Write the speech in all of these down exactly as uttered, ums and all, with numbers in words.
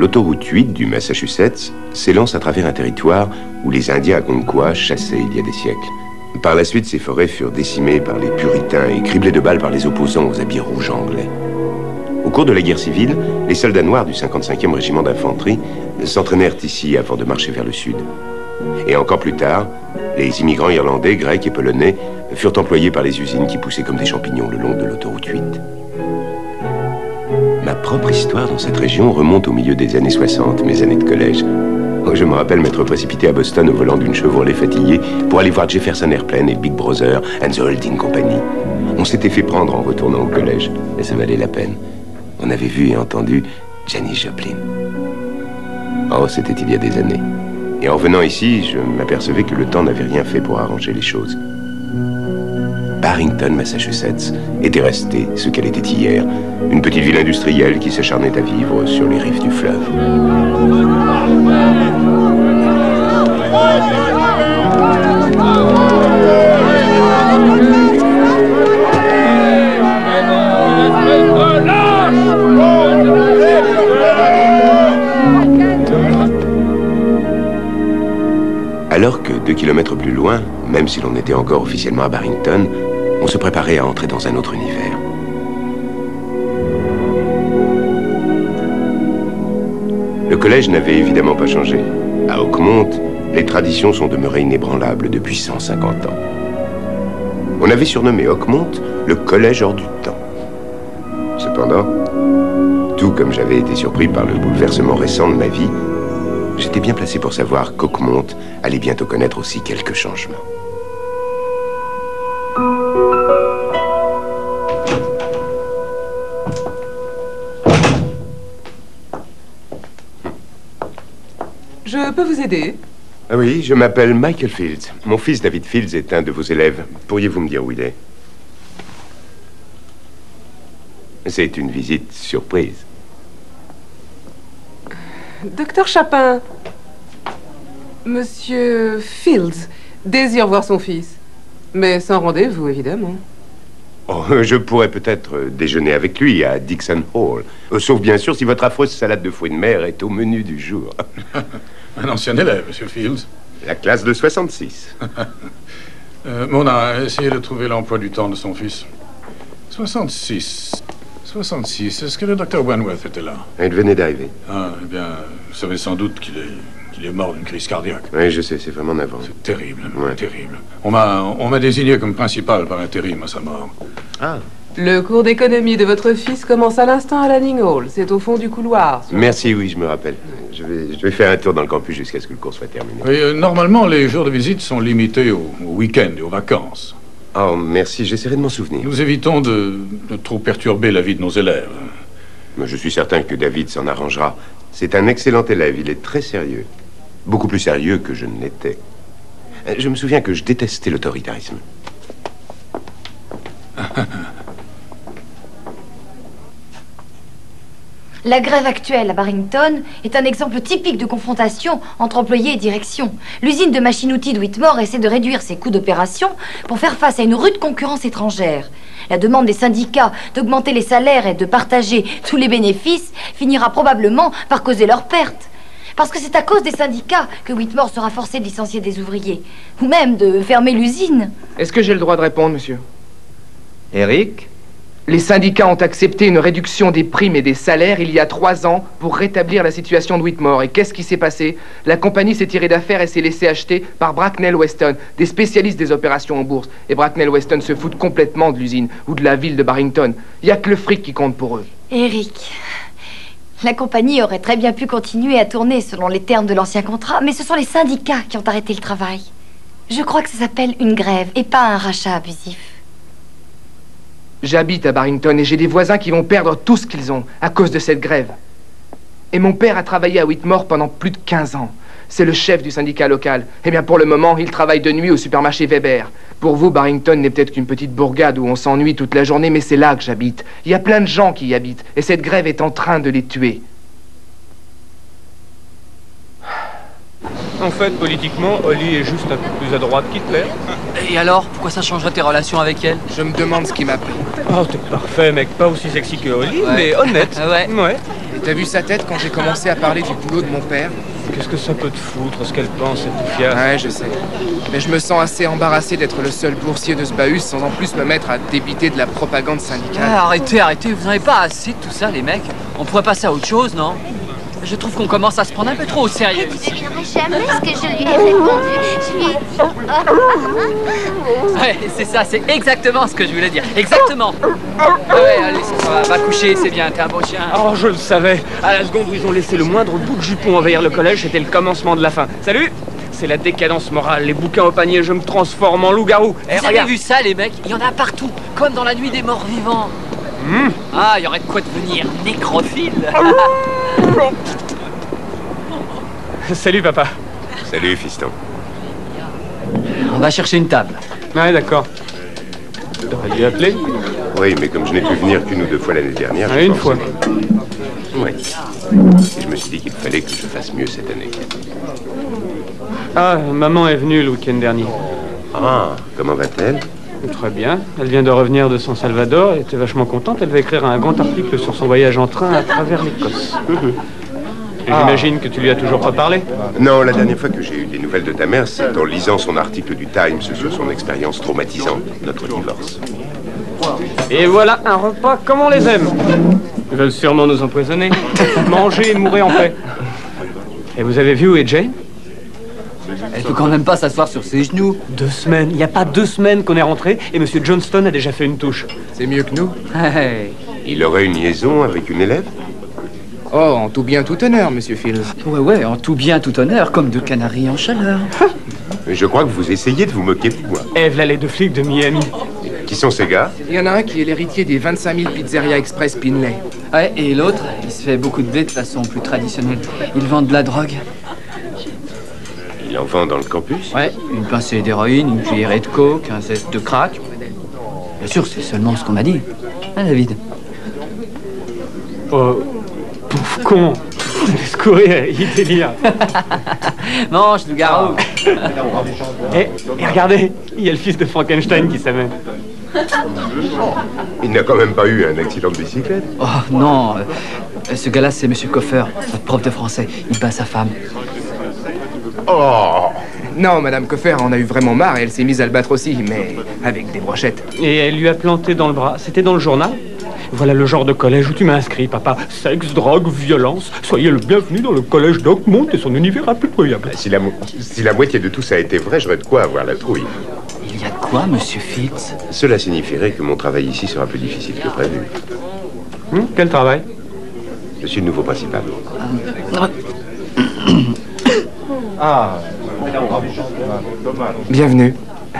L'autoroute huit du Massachusetts s'élance à travers un territoire où les Indiens Algonquins chassaient il y a des siècles. Par la suite, ces forêts furent décimées par les puritains et criblées de balles par les opposants aux habits rouges anglais. Au cours de la guerre civile, les soldats noirs du cinquante-cinquième régiment d'infanterie s'entraînèrent ici avant de marcher vers le sud. Et encore plus tard, les immigrants irlandais, grecs et polonais furent employés par les usines qui poussaient comme des champignons le long de l'autoroute huit. Ma propre histoire dans cette région remonte au milieu des années soixante, mes années de collège. Je me rappelle m'être précipité à Boston au volant d'une Chevrolet fatiguée pour aller voir Jefferson Airplane et Big Brother and the Holding Company. On s'était fait prendre en retournant au collège, et ça valait la peine. On avait vu et entendu Janis Joplin. Oh, c'était il y a des années. Et en revenant ici, je m'apercevais que le temps n'avait rien fait pour arranger les choses. Barrington, Massachusetts, était restée ce qu'elle était hier. Une petite ville industrielle qui s'acharnait à vivre sur les rives du fleuve. Alors que deux kilomètres plus loin, même si l'on était encore officiellement à Barrington, on se préparait à entrer dans un autre univers. Le collège n'avait évidemment pas changé. À Oakmont, les traditions sont demeurées inébranlables depuis cent cinquante ans. On avait surnommé Oakmont le collège hors du temps. Cependant, tout comme j'avais été surpris par le bouleversement récent de ma vie, j'étais bien placé pour savoir qu'Oakmont allait bientôt connaître aussi quelques changements. Je peux vous aider? Ah oui, je m'appelle Michael Fields. Mon fils David Fields est un de vos élèves. Pourriez-vous me dire où il est? C'est une visite surprise. Docteur Chapin, Monsieur Fields désire voir son fils, mais sans rendez-vous, évidemment. Oh, je pourrais peut-être déjeuner avec lui à Dixon Hall. Sauf bien sûr si votre affreuse salade de fruits de mer est au menu du jour. Un ancien élève, Monsieur Fields. La classe de soixante-six. euh, Mona, essayez de trouver l'emploi du temps de son fils. soixante-six. soixante-six. Est-ce que le docteur Wentworth était là? Il venait d'arriver. Ah, eh bien, vous savez sans doute qu'il est, qu'il est mort d'une crise cardiaque. Oui, je sais, c'est vraiment navrant. C'est terrible, ouais. terrible. On m'a, on m'a désigné comme principal par intérim à sa mort. Ah. Le cours d'économie de votre fils commence à l'instant à Lanning Hall. C'est au fond du couloir. Merci, oui, je me rappelle. Je vais, je vais faire un tour dans le campus jusqu'à ce que le cours soit terminé. Oui, euh, normalement, les jours de visite sont limités au, au week-end et aux vacances. Oh, merci, j'essaierai de m'en souvenir. Nous évitons de, de trop perturber la vie de nos élèves. Mais je suis certain que David s'en arrangera. C'est un excellent élève, il est très sérieux. Beaucoup plus sérieux que je ne l'étais. Je me souviens que je détestais l'autoritarisme. La grève actuelle à Barrington est un exemple typique de confrontation entre employés et direction. L'usine de machines-outils de Whitmore essaie de réduire ses coûts d'opération pour faire face à une rude concurrence étrangère. La demande des syndicats d'augmenter les salaires et de partager tous les bénéfices finira probablement par causer leur perte. Parce que c'est à cause des syndicats que Whitmore sera forcé de licencier des ouvriers, ou même de fermer l'usine. Est-ce que j'ai le droit de répondre, monsieur? Eric? Les syndicats ont accepté une réduction des primes et des salaires il y a trois ans pour rétablir la situation de Whitmore. Et qu'est-ce qui s'est passé? La compagnie s'est tirée d'affaire et s'est laissée acheter par Bracknell Weston, des spécialistes des opérations en bourse. Et Bracknell Weston se foutent complètement de l'usine ou de la ville de Barrington. Il n'y a que le fric qui compte pour eux. Eric, la compagnie aurait très bien pu continuer à tourner selon les termes de l'ancien contrat, mais ce sont les syndicats qui ont arrêté le travail. Je crois que ça s'appelle une grève et pas un rachat abusif. J'habite à Barrington et j'ai des voisins qui vont perdre tout ce qu'ils ont à cause de cette grève. Et mon père a travaillé à Whitmore pendant plus de quinze ans. C'est le chef du syndicat local. Eh bien, pour le moment, il travaille de nuit au supermarché Weber. Pour vous, Barrington n'est peut-être qu'une petite bourgade où on s'ennuie toute la journée, mais c'est là que j'habite. Il y a plein de gens qui y habitent, et cette grève est en train de les tuer. En fait, politiquement, Holly est juste un peu plus à droite qu'Hitler. Et alors, pourquoi ça changerait tes relations avec elle? Je me demande ce qui m'a pris. Oh, t'es parfait, mec. Pas aussi sexy que Holly, ouais. mais honnête. ouais. Ouais. Et t'as vu sa tête quand j'ai commencé à parler du boulot de mon père? Qu'est-ce que ça peut te foutre, ce qu'elle pense, cette fiasse? Ouais, je sais. Mais je me sens assez embarrassé d'être le seul boursier de ce bahus sans en plus me mettre à débiter de la propagande syndicale. Ah, arrêtez, arrêtez, vous n'en avez pas assez de tout ça, les mecs. On pourrait passer à autre chose, non? Je trouve qu'on commence à se prendre un peu trop au sérieux. Et tu devinerais jamais ce que je lui ai répondu. Je lui ai dit... Ouais, c'est ça, c'est exactement ce que je voulais dire. Exactement. Ouais, allez, ça va, va coucher, c'est bien, t'es un beau chien. Oh, je le savais. À la seconde où ils ont laissé le moindre bout de jupon envahir le collège, c'était le commencement de la fin. Salut! C'est la décadence morale, les bouquins au panier, je me transforme en loup-garou. Eh, vous avez vu ça, les mecs? Il y en a partout, comme dans la nuit des morts vivants. Mmh. Ah, il y aurait de quoi devenir nécrophile. Salut, papa. Salut, fiston. On va chercher une table. Ouais, d'accord. T'aurais dû appeler? Oui, mais comme je n'ai pu venir qu'une ou deux fois l'année dernière... Ah, une fois. Oui. Et je me suis dit qu'il fallait que je fasse mieux cette année. Ah, maman est venue le week-end dernier. Ah, comment va-t-elle? Très bien. Elle vient de revenir de San Salvador et était vachement contente. Elle va écrire un grand article sur son voyage en train à travers l'Écosse. J'imagine que tu lui as toujours pas parlé? Non, la dernière fois que j'ai eu des nouvelles de ta mère, c'est en lisant son article du Times sur son expérience traumatisante, notre divorce. Et voilà un repas comme on les aime. Ils veulent sûrement nous empoisonner. Manger et mourir en paix. Et vous avez vu où est Jane? Elle peut quand même pas s'asseoir sur ses genoux. Deux semaines. Il n'y a pas deux semaines qu'on est rentré et Monsieur Johnston a déjà fait une touche. C'est mieux que nous. Hey. Il aurait une liaison avec une élève? Oh, en tout bien, tout honneur, monsieur Fields. Ouais, ouais, en tout bien, tout honneur, comme deux canaris en chaleur. Je crois que vous essayez de vous moquer de moi. Eve, là, les deux flics de Miami. Qui sont ces gars? Il y en a un qui est l'héritier des vingt-cinq mille Pizzeria Express Pinley. Ouais, et l'autre, il se fait beaucoup de blé de façon plus traditionnelle. Il vend de la drogue. Il en vend dans le campus? Ouais, une pincée d'héroïne, une cuillerée de coke, un zeste de crack. Bien sûr, c'est seulement ce qu'on m'a dit. Hein, David? Oh, pauvre con. Laisse courir, il délire. Mange, loup-garou. Et, et regardez, il y a le fils de Frankenstein qui s'amène. Il n'a quand même pas eu un accident de bicyclette? Oh, non. euh, Ce gars-là, c'est Monsieur Coffer, notre prof de français. Il bat sa femme. Oh! Non, Madame Coffer en a eu vraiment marre et elle s'est mise à le battre aussi, mais avec des brochettes. Et elle lui a planté dans le bras. C'était dans le journal. Voilà le genre de collège où tu m'as inscrit, papa. Sexe, drogue, violence. Soyez le bienvenu dans le collège d'Oakmont et son univers impitoyable. Si la, mo- si la moitié de tout ça a été vrai, j'aurais de quoi avoir la trouille. Il y a de quoi, Monsieur Fields? Cela signifierait que mon travail ici sera plus difficile que prévu. Hum, quel travail? Je suis le nouveau principal. Ah. Bienvenue.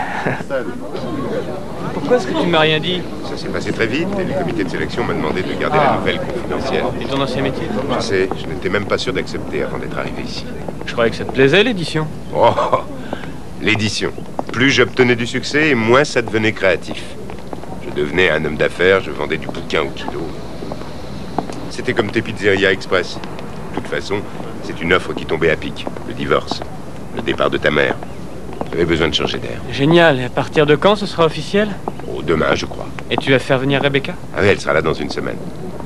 Pourquoi est-ce que tu m'as rien dit? Ça s'est passé très vite et le comité de sélection m'a demandé de garder la nouvelle confidentielle. Et ton ancien métier? Je sais, je n'étais même pas sûr d'accepter avant d'être arrivé ici. Je croyais que ça te plaisait, l'édition. Oh, l'édition. Plus j'obtenais du succès, et moins ça devenait créatif. Je devenais un homme d'affaires, je vendais du bouquin au kilo. C'était comme tes Pizzeria Express. De toute façon, c'est une offre qui tombait à pic. Le divorce, le départ de ta mère. J'avais besoin de changer d'air. Génial. Et à partir de quand ce sera officiel? Oh, demain, je crois. Et tu vas faire venir Rebecca? Ah oui, elle sera là dans une semaine.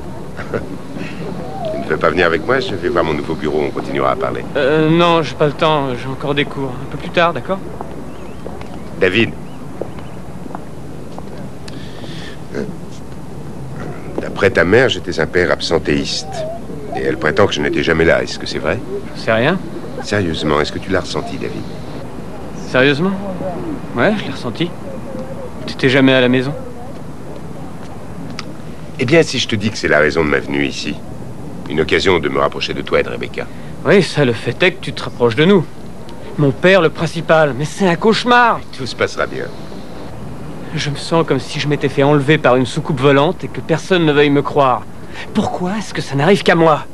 Tu ne veux pas venir avec moi? Je vais voir mon nouveau bureau, on continuera à parler. Euh, non, j'ai pas le temps. J'ai encore des cours. Un peu plus tard, d'accord? David. D'après ta mère, j'étais un père absentéiste. Et elle prétend que je n'étais jamais là. Est-ce que c'est vrai? C'est rien. Sérieusement, est-ce que tu l'as ressenti, David? Sérieusement? Ouais, je l'ai ressenti. T'étais jamais à la maison? Eh bien, si je te dis que c'est la raison de ma venue ici, une occasion de me rapprocher de toi et de Rebecca. Oui, ça, le fait est que tu te rapproches de nous. Mon père, le principal, mais c'est un cauchemar. Tout se passera bien. Je me sens comme si je m'étais fait enlever par une soucoupe volante et que personne ne veuille me croire. Pourquoi est-ce que ça n'arrive qu'à moi?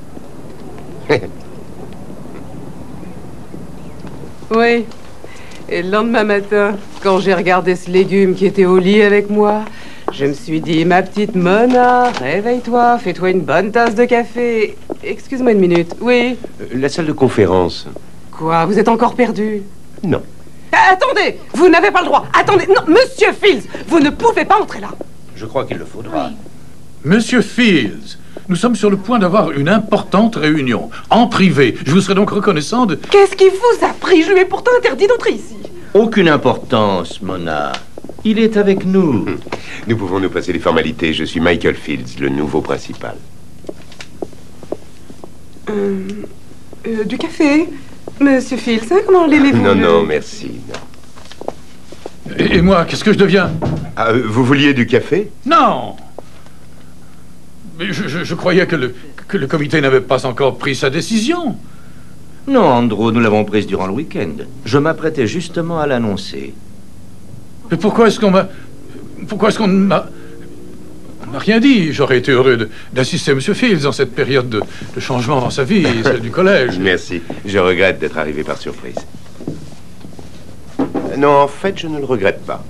Oui. Et le lendemain matin, quand j'ai regardé ce légume qui était au lit avec moi, je me suis dit, ma petite Mona, réveille-toi, fais-toi une bonne tasse de café. Excuse-moi une minute. Oui? La salle de conférence. Quoi? Vous êtes encore perdu? Non. Ah, attendez! Vous n'avez pas le droit! Attendez! Non, Monsieur Fields! Vous ne pouvez pas entrer là! Je crois qu'il le faudra. Monsieur Fields, Nous sommes sur le point d'avoir une importante réunion, en privé. Je vous serais donc reconnaissant de... Qu'est-ce qui vous a pris? Je lui ai pourtant interdit d'entrer ici. Aucune importance, Mona. Il est avec nous. Nous pouvons nous passer les formalités. Je suis Michael Fields, le nouveau principal. Euh, euh, du café, Monsieur Fields, hein, comment l'aimez-vous? Non, non, merci. Non. Et, et moi, qu'est-ce que je deviens? Ah, vous vouliez du café? Non. Mais je, je, je croyais que le, que le comité n'avait pas encore pris sa décision. Non, Andrew, nous l'avons prise durant le week-end. Je m'apprêtais justement à l'annoncer. Mais pourquoi est-ce qu'on m'a... Pourquoi est-ce qu'on m'a... On n'a rien dit. J'aurais été heureux d'assister à M. Fields dans cette période de, de changement dans sa vie, celle du collège. Merci. Je regrette d'être arrivé par surprise. Non, en fait, je ne le regrette pas.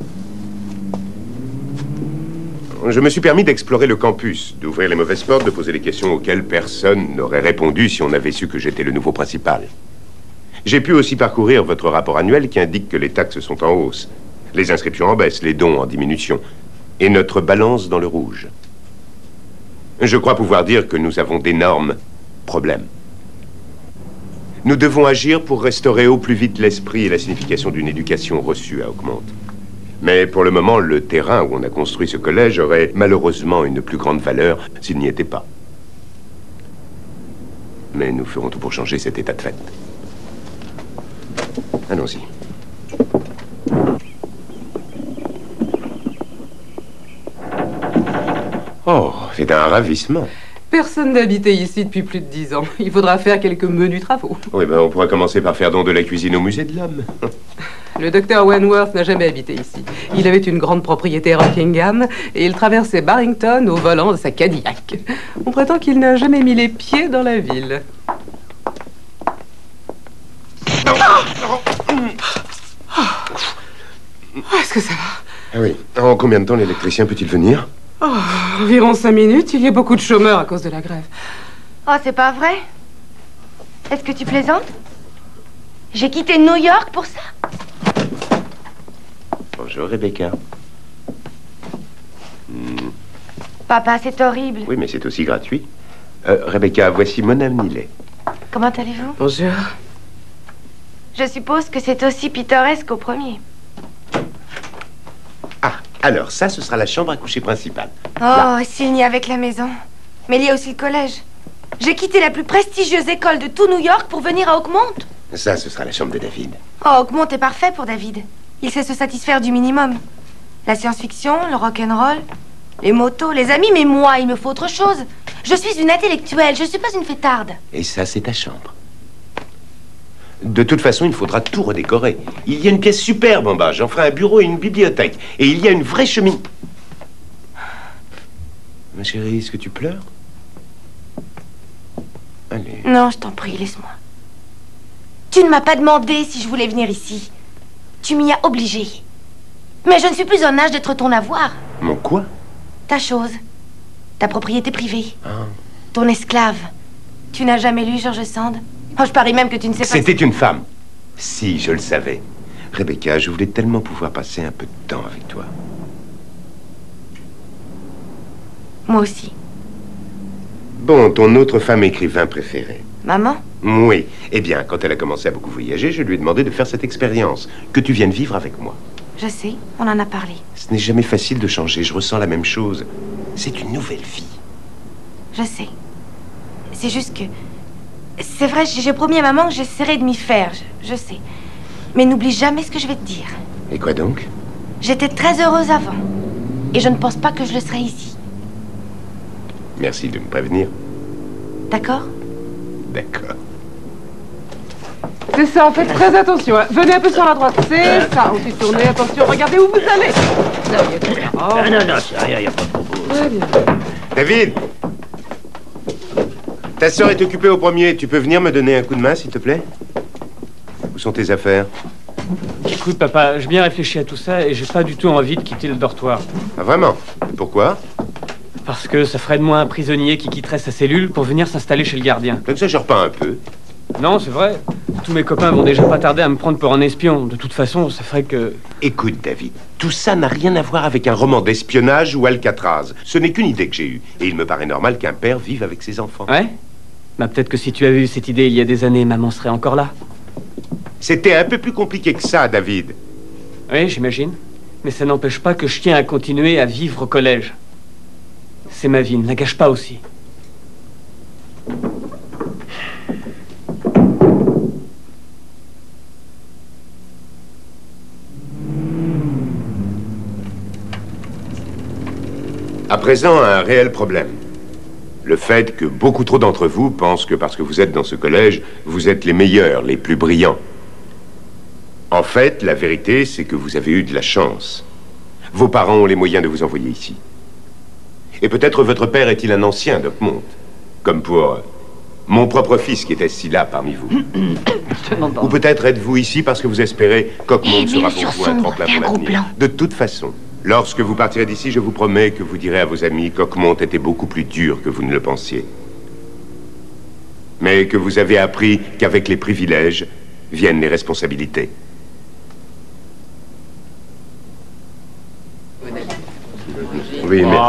Je me suis permis d'explorer le campus, d'ouvrir les mauvaises portes, de poser les questions auxquelles personne n'aurait répondu si on avait su que j'étais le nouveau principal. J'ai pu aussi parcourir votre rapport annuel qui indique que les taxes sont en hausse, les inscriptions en baisse, les dons en diminution, et notre balance dans le rouge. Je crois pouvoir dire que nous avons d'énormes problèmes. Nous devons agir pour restaurer au plus vite l'esprit et la signification d'une éducation reçue à Oakmont. Mais pour le moment, le terrain où on a construit ce collège aurait malheureusement une plus grande valeur s'il n'y était pas. Mais nous ferons tout pour changer cet état de fait. Allons-y. Oh, c'est un ravissement. Personne n'habitait ici depuis plus de dix ans. Il faudra faire quelques menus travaux. Oui, ben on pourra commencer par faire don de la cuisine au musée de l'homme. Le docteur Wentworth n'a jamais habité ici. Il avait une grande propriété à Rockingham et il traversait Barrington au volant de sa Cadillac. On prétend qu'il n'a jamais mis les pieds dans la ville. Est-ce que ça va? Ah oui. En combien de temps l'électricien peut-il venir? Oh, environ cinq minutes. Il y a beaucoup de chômeurs à cause de la grève. Oh, c'est pas vrai? Est-ce que tu plaisantes? J'ai quitté New York pour ça? Bonjour, Rebecca. Hmm. Papa, c'est horrible. Oui, mais c'est aussi gratuit. Euh, Rebecca, voici Mona Millet. Comment allez-vous? Bonjour. Je suppose que c'est aussi pittoresque au premier. Ah, alors ça, ce sera la chambre à coucher principale. Oh, Là. s'il n'y a avec la maison. Mais il y a aussi le collège. J'ai quitté la plus prestigieuse école de tout New York pour venir à Oakmont. Ça, ce sera la chambre de David. Oh, Oakmont est parfait pour David. Il sait se satisfaire du minimum. La science-fiction, le rock'n'roll, les motos, les amis, mais moi, il me faut autre chose. Je suis une intellectuelle, je ne suis pas une fêtarde. Et ça, c'est ta chambre. De toute façon, il faudra tout redécorer. Il y a une pièce superbe en bas. J'en ferai un bureau et une bibliothèque. Et il y a une vraie cheminée. Ma chérie, est-ce que tu pleures? Allez. Non, je t'en prie, laisse-moi. Tu ne m'as pas demandé si je voulais venir ici. Tu m'y as obligé. Mais je ne suis plus en âge d'être ton avoir. Mon quoi? Ta chose. Ta propriété privée. Ah. Ton esclave. Tu n'as jamais lu George Sand? Oh, je parie même que tu ne sais pas... C'était une femme. Si, je le savais. Rebecca, je voulais tellement pouvoir passer un peu de temps avec toi. Moi aussi. Bon, ton autre femme écrivain préférée. Maman? Oui. Eh bien, quand elle a commencé à beaucoup voyager, je lui ai demandé de faire cette expérience. Que tu viennes vivre avec moi. Je sais, on en a parlé. Ce n'est jamais facile de changer. Je ressens la même chose. C'est une nouvelle vie. Je sais. C'est juste que... C'est vrai, j'ai promis à maman que j'essaierai de m'y faire. Je, je sais. Mais n'oublie jamais ce que je vais te dire. Et quoi donc? J'étais très heureuse avant. Et je ne pense pas que je le serai ici. Merci de me prévenir. D'accord? D'accord. C'est ça, faites très attention. Hein. Venez un peu sur la droite. C'est ça. Ensuite, tournez. Attention, regardez où vous allez. Là, il y a tout là. Oh. Ah non, non, c'est rien, il n'y a pas de propos. Très bien. David! Ta sœur est occupée au premier. Tu peux venir me donner un coup de main, s'il te plaît? Où sont tes affaires? Écoute, papa, j'ai bien réfléchi à tout ça et j'ai pas du tout envie de quitter le dortoir. Ah, vraiment? Pourquoi? Parce que ça ferait de moi un prisonnier qui quitterait sa cellule pour venir s'installer chez le gardien. T'exagères pas un peu? Non, c'est vrai. Tous mes copains vont déjà pas tarder à me prendre pour un espion. De toute façon, ça ferait que... Écoute, David, tout ça n'a rien à voir avec un roman d'espionnage ou Alcatraz. Ce n'est qu'une idée que j'ai eue. Et il me paraît normal qu'un père vive avec ses enfants. Ouais? Bah peut-être que si tu avais eu cette idée il y a des années, maman serait encore là. C'était un peu plus compliqué que ça, David. Oui, j'imagine. Mais ça n'empêche pas que je tiens à continuer à vivre au collège. C'est ma vie, ne la gâche pas aussi. À présent, un réel problème. Le fait que beaucoup trop d'entre vous pensent que parce que vous êtes dans ce collège, vous êtes les meilleurs, les plus brillants. En fait, la vérité, c'est que vous avez eu de la chance. Vos parents ont les moyens de vous envoyer ici. Et peut-être votre père est-il un ancien Doc-Mont, comme pour euh, mon propre fils qui est assis là parmi vous. Ou peut-être êtes-vous ici parce que vous espérez qu'Ockmont sera pour vous un tremplin pour l'avenir. De toute façon, lorsque vous partirez d'ici, je vous promets que vous direz à vos amis qu'Ockmont était beaucoup plus dur que vous ne le pensiez. Mais que vous avez appris qu'avec les privilèges viennent les responsabilités. Oui, merci.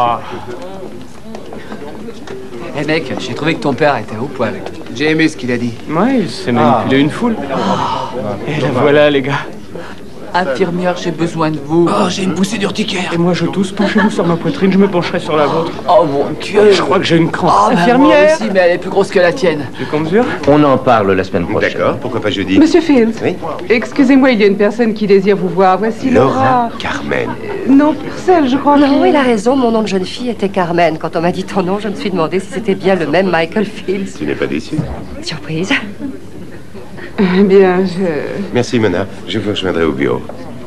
Hé hey mec, j'ai trouvé que ton père était au poil. J'ai aimé ce qu'il a dit. Ouais, il s'est manipulé une foule. Et la voilà, les gars. Infirmière, j'ai besoin de vous. Oh, j'ai une poussée d'urticaire. Et moi, je tousse. Penchez-vous sur ma poitrine, je me pencherai sur la vôtre. Oh mon Dieu. Je crois que j'ai une crampe. Oh, bah, infirmière. Moi aussi, mais elle est plus grosse que la tienne. Tu qu'on mesure? On en parle la semaine prochaine. D'accord, pourquoi pas jeudi? Monsieur Fields, Oui. Excusez-moi, il y a une personne qui désire vous voir. Voici Laura. Laura Carmen. Euh, non, Purcell, je crois. Non, il a raison, mon nom de jeune fille était Carmen. Quand on m'a dit ton nom, je me suis demandé si c'était bien le même Michael Fields. Tu n'es pas déçu? Surprise. Eh bien, je... Merci, Mona. Je vous rejoindrai au bureau.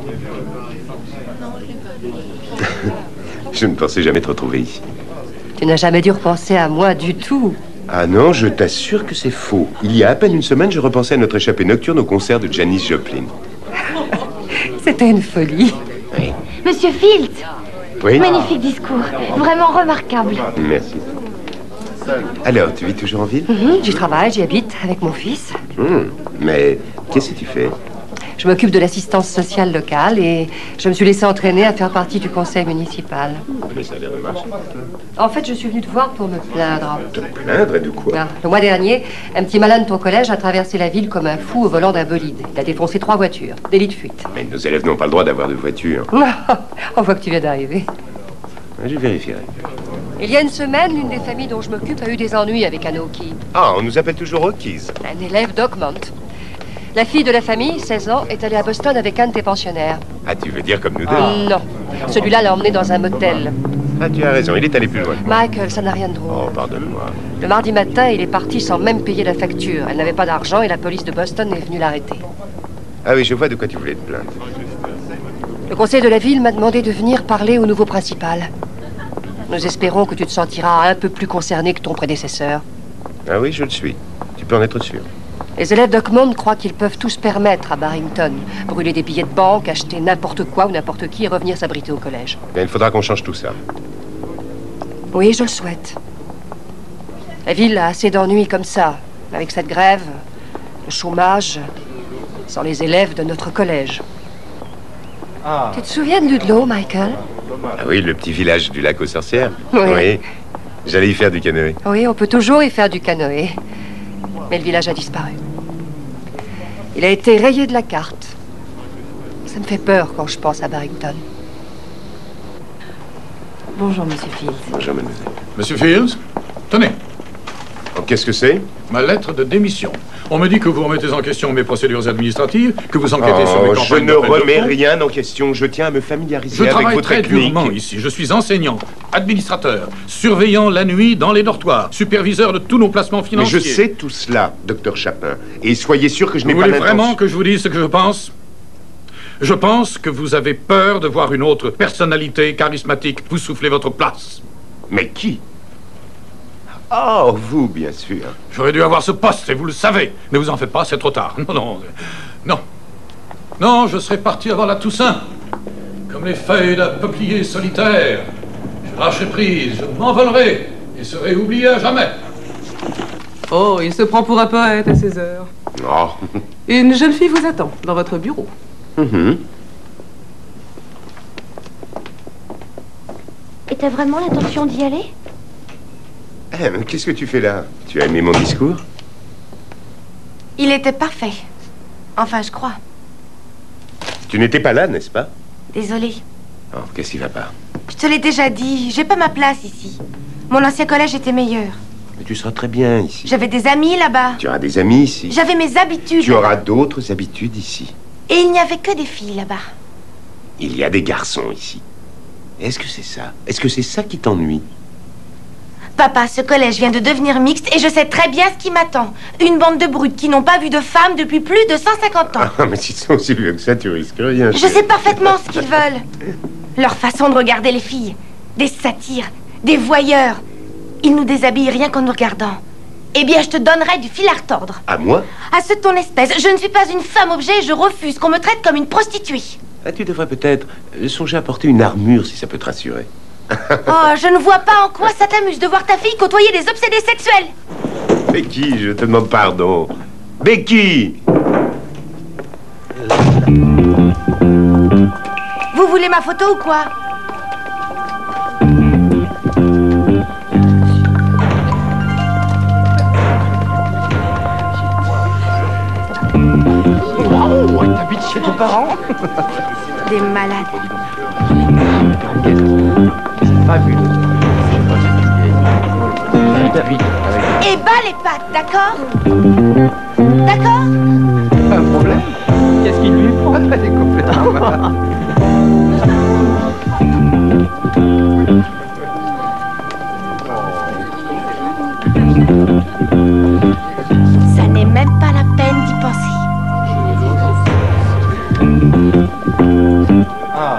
Je ne pensais jamais te retrouver ici. Tu n'as jamais dû repenser à moi du tout. Ah non, je t'assure que c'est faux. Il y a à peine une semaine, je repensais à notre échappée nocturne au concert de Janis Joplin. C'était une folie. Oui. Monsieur Fields, Oui? magnifique discours, vraiment remarquable. Merci. Alors, tu vis toujours en ville? Mhm, j'y travaille, j'y habite avec mon fils. Hum, Mais qu'est-ce que tu fais? Je m'occupe de l'assistance sociale locale et je me suis laissé entraîner à faire partie du conseil municipal. Mais ça a l'air de marcher. En fait, je suis venue te voir pour me plaindre. Te plaindre et de quoi? Ah, le mois dernier, un petit malin de ton collège a traversé la ville comme un fou au volant d'un bolide. Il a défoncé trois voitures. Délit de fuite. Mais nos élèves n'ont pas le droit d'avoir de voiture. On voit que tu viens d'arriver. Je vérifierai. Il y a une semaine, l'une des familles dont je m'occupe a eu des ennuis avec un Okie. Ah, on nous appelle toujours Rockies. Un élève d'Ockmont. La fille de la famille, seize ans, est allée à Boston avec un de tes pensionnaires. Ah, tu veux dire comme nous deux? Non. Celui-là l'a emmené dans un motel. Ah, tu as raison, il est allé plus loin. Michael, ça n'a rien de drôle. Oh, pardonne-moi. Le mardi matin, il est parti sans même payer la facture. Elle n'avait pas d'argent et la police de Boston est venue l'arrêter. Ah oui, je vois de quoi tu voulais te plaindre. Le conseil de la ville m'a demandé de venir parler au nouveau principal. Nous espérons que tu te sentiras un peu plus concerné que ton prédécesseur. Ah oui, je le suis. Tu peux en être sûr. Les élèves d'Ockmont croient qu'ils peuvent tout se permettre à Barrington. Brûler des billets de banque, acheter n'importe quoi ou n'importe qui et revenir s'abriter au collège. Bien, il faudra qu'on change tout ça. Oui, je le souhaite. La ville a assez d'ennuis comme ça, avec cette grève, le chômage, sans les élèves de notre collège. Ah. Tu te souviens de Ludlow, Michael? Ah oui, le petit village du lac aux sorcières. Oui. Oui. J'allais y faire du canoë. Oui, on peut toujours y faire du canoë. Mais le village a disparu. Il a été rayé de la carte. Ça me fait peur quand je pense à Barrington. Bonjour, Monsieur Fields. Bonjour, mademoiselle. Monsieur Fields, tenez, Oh, qu'est-ce que c'est? ma lettre de démission. On me dit que vous remettez en question mes procédures administratives, que vous enquêtez sur mes Oh, campagnes je ne d'appel de remets fonds. rien en question. Je tiens à me familiariser Je avec travaille vos très techniques. durement ici. Je suis enseignant, administrateur, surveillant la nuit dans les dortoirs, superviseur de tous nos placements Mais financiers. je sais tout cela, docteur Chapin. Et soyez sûr que je Vous n'ai pas voulez l'intention... vraiment que je vous dise ce que je pense? Je pense que vous avez peur de voir une autre personnalité charismatique vous souffler votre place. Mais qui? Oh, vous, bien sûr. J'aurais dû avoir ce poste, et vous le savez. Ne vous en faites pas, c'est trop tard. Non, non, non. Non, je serais parti avant la Toussaint. Comme les feuilles d'un peuplier solitaire. Je lâcherai prise, je m'envolerai, et serai oublié à jamais. Oh, il se prend pour un poète à ces heures. Oh. Une jeune fille vous attend dans votre bureau. Mm-hmm. Et t'as vraiment l'intention d'y aller? Eh, mais qu'est-ce que tu fais là? Tu as aimé mon discours? Il était parfait. Enfin, je crois. Tu n'étais pas là, n'est-ce pas? Désolée. Oh, qu'est-ce qui va pas? Je te l'ai déjà dit, j'ai pas ma place ici. Mon ancien collège était meilleur. Mais tu seras très bien ici. J'avais des amis là-bas. Tu auras des amis ici. J'avais mes habitudes. Tu auras d'autres habitudes ici. Et il n'y avait que des filles là-bas. Il y a des garçons ici. Est-ce que c'est ça? Est-ce que c'est ça qui t'ennuie? Papa, ce collège vient de devenir mixte et je sais très bien ce qui m'attend. Une bande de brutes qui n'ont pas vu de femmes depuis plus de cent cinquante ans. Ah, mais s'ils sont aussi vieux que ça, tu risques rien. Je sais parfaitement ce qu'ils veulent. Leur façon de regarder les filles. Des satyres, des voyeurs. Ils nous déshabillent rien qu'en nous regardant. Eh bien, je te donnerai du fil à retordre. À moi? À ce ton espèce. Je ne suis pas une femme-objet et je refuse qu'on me traite comme une prostituée. Ah, tu devrais peut-être songer à porter une armure si ça peut te rassurer. Oh, je ne vois pas en quoi ça t'amuse de voir ta fille côtoyer des obsédés sexuels. Becky, je te demande pardon. Becky! Vous voulez ma photo ou quoi? Waouh, t'habites chez tes parents? Des malades. Fabuleux. Et bas les pattes, d'accord? D'accord? Pas un problème. Qu'est-ce qu'il lui prend? Elle est complètement malade. Ça n'est même pas la peine d'y penser. Ah.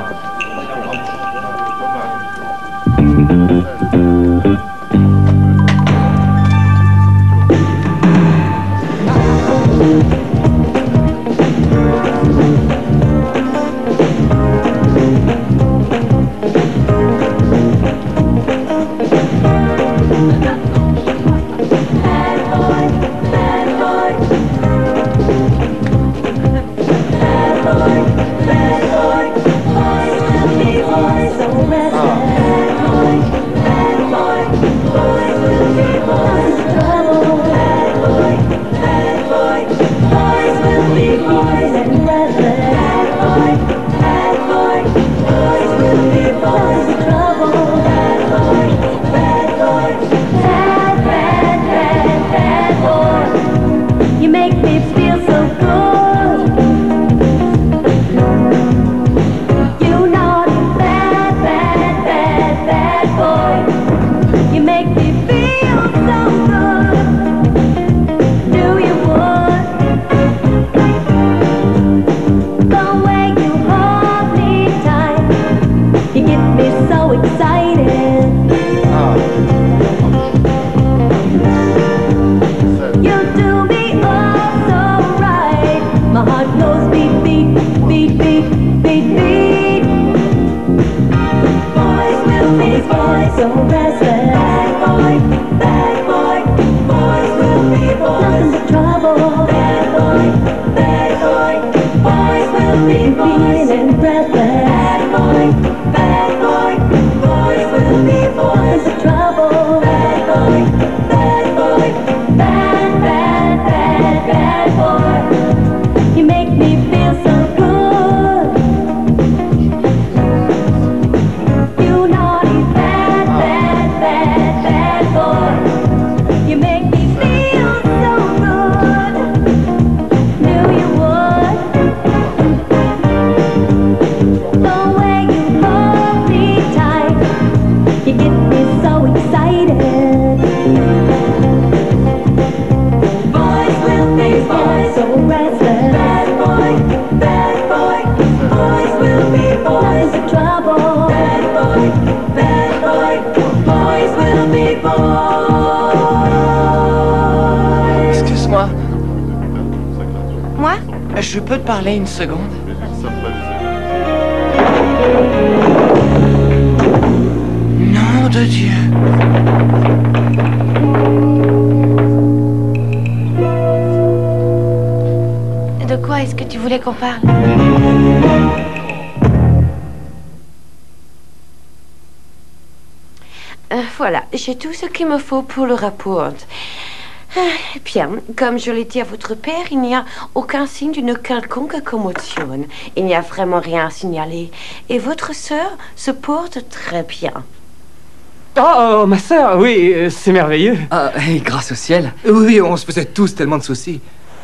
Excuse-moi. Moi? Je peux te parler une seconde? Nom de Dieu. quoi est-ce que tu voulais qu'on parle? Euh, voilà, j'ai tout ce qu'il me faut pour le rapport. Euh, bien, comme je l'ai dit à votre père, il n'y a aucun signe d'une quelconque commotion. Il n'y a vraiment rien à signaler. Et votre sœur se porte très bien. Oh, oh ma sœur, oui, euh, c'est merveilleux. Ah, et grâce au ciel. Oui, oui, on se faisait tous tellement de soucis.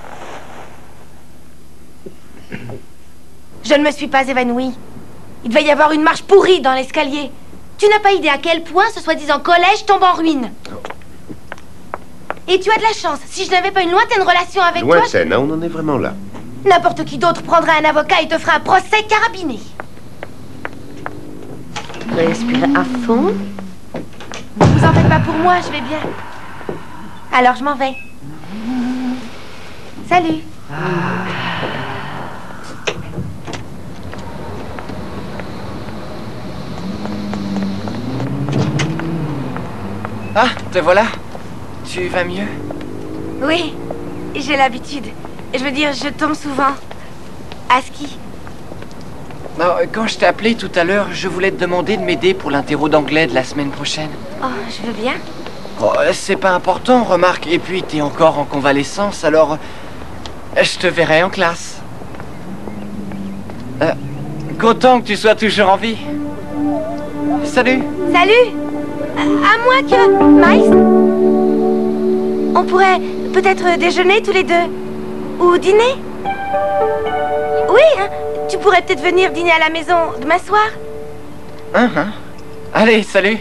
Je ne me suis pas évanouie. Il devait y avoir une marche pourrie dans l'escalier. Tu n'as pas idée à quel point ce soi-disant collège tombe en ruine. Et tu as de la chance. Si je n'avais pas une lointaine relation avec toi... Lointaine, hein, on en est vraiment là. N'importe qui d'autre prendrait un avocat et te ferait un procès carabiné. Respirez à fond. Vous en faites pas pour moi, je vais bien. Alors je m'en vais. Salut. Ah, te voilà. Tu vas mieux? Oui, j'ai l'habitude. Je veux dire, je tombe souvent. À ski. Non, quand je t'ai appelé tout à l'heure, je voulais te demander de m'aider pour l'interro d'anglais de la semaine prochaine. Oh, je veux bien. Oh, c'est pas important, remarque. Et puis, t'es encore en convalescence, alors... Je te verrai en classe. Euh, content que tu sois toujours en vie. Salut. Salut. À, à moins que... Miles, on pourrait peut-être déjeuner tous les deux. Ou dîner. Oui, hein. Tu pourrais peut-être venir dîner à la maison demain soir. Hein, hein. Allez, salut.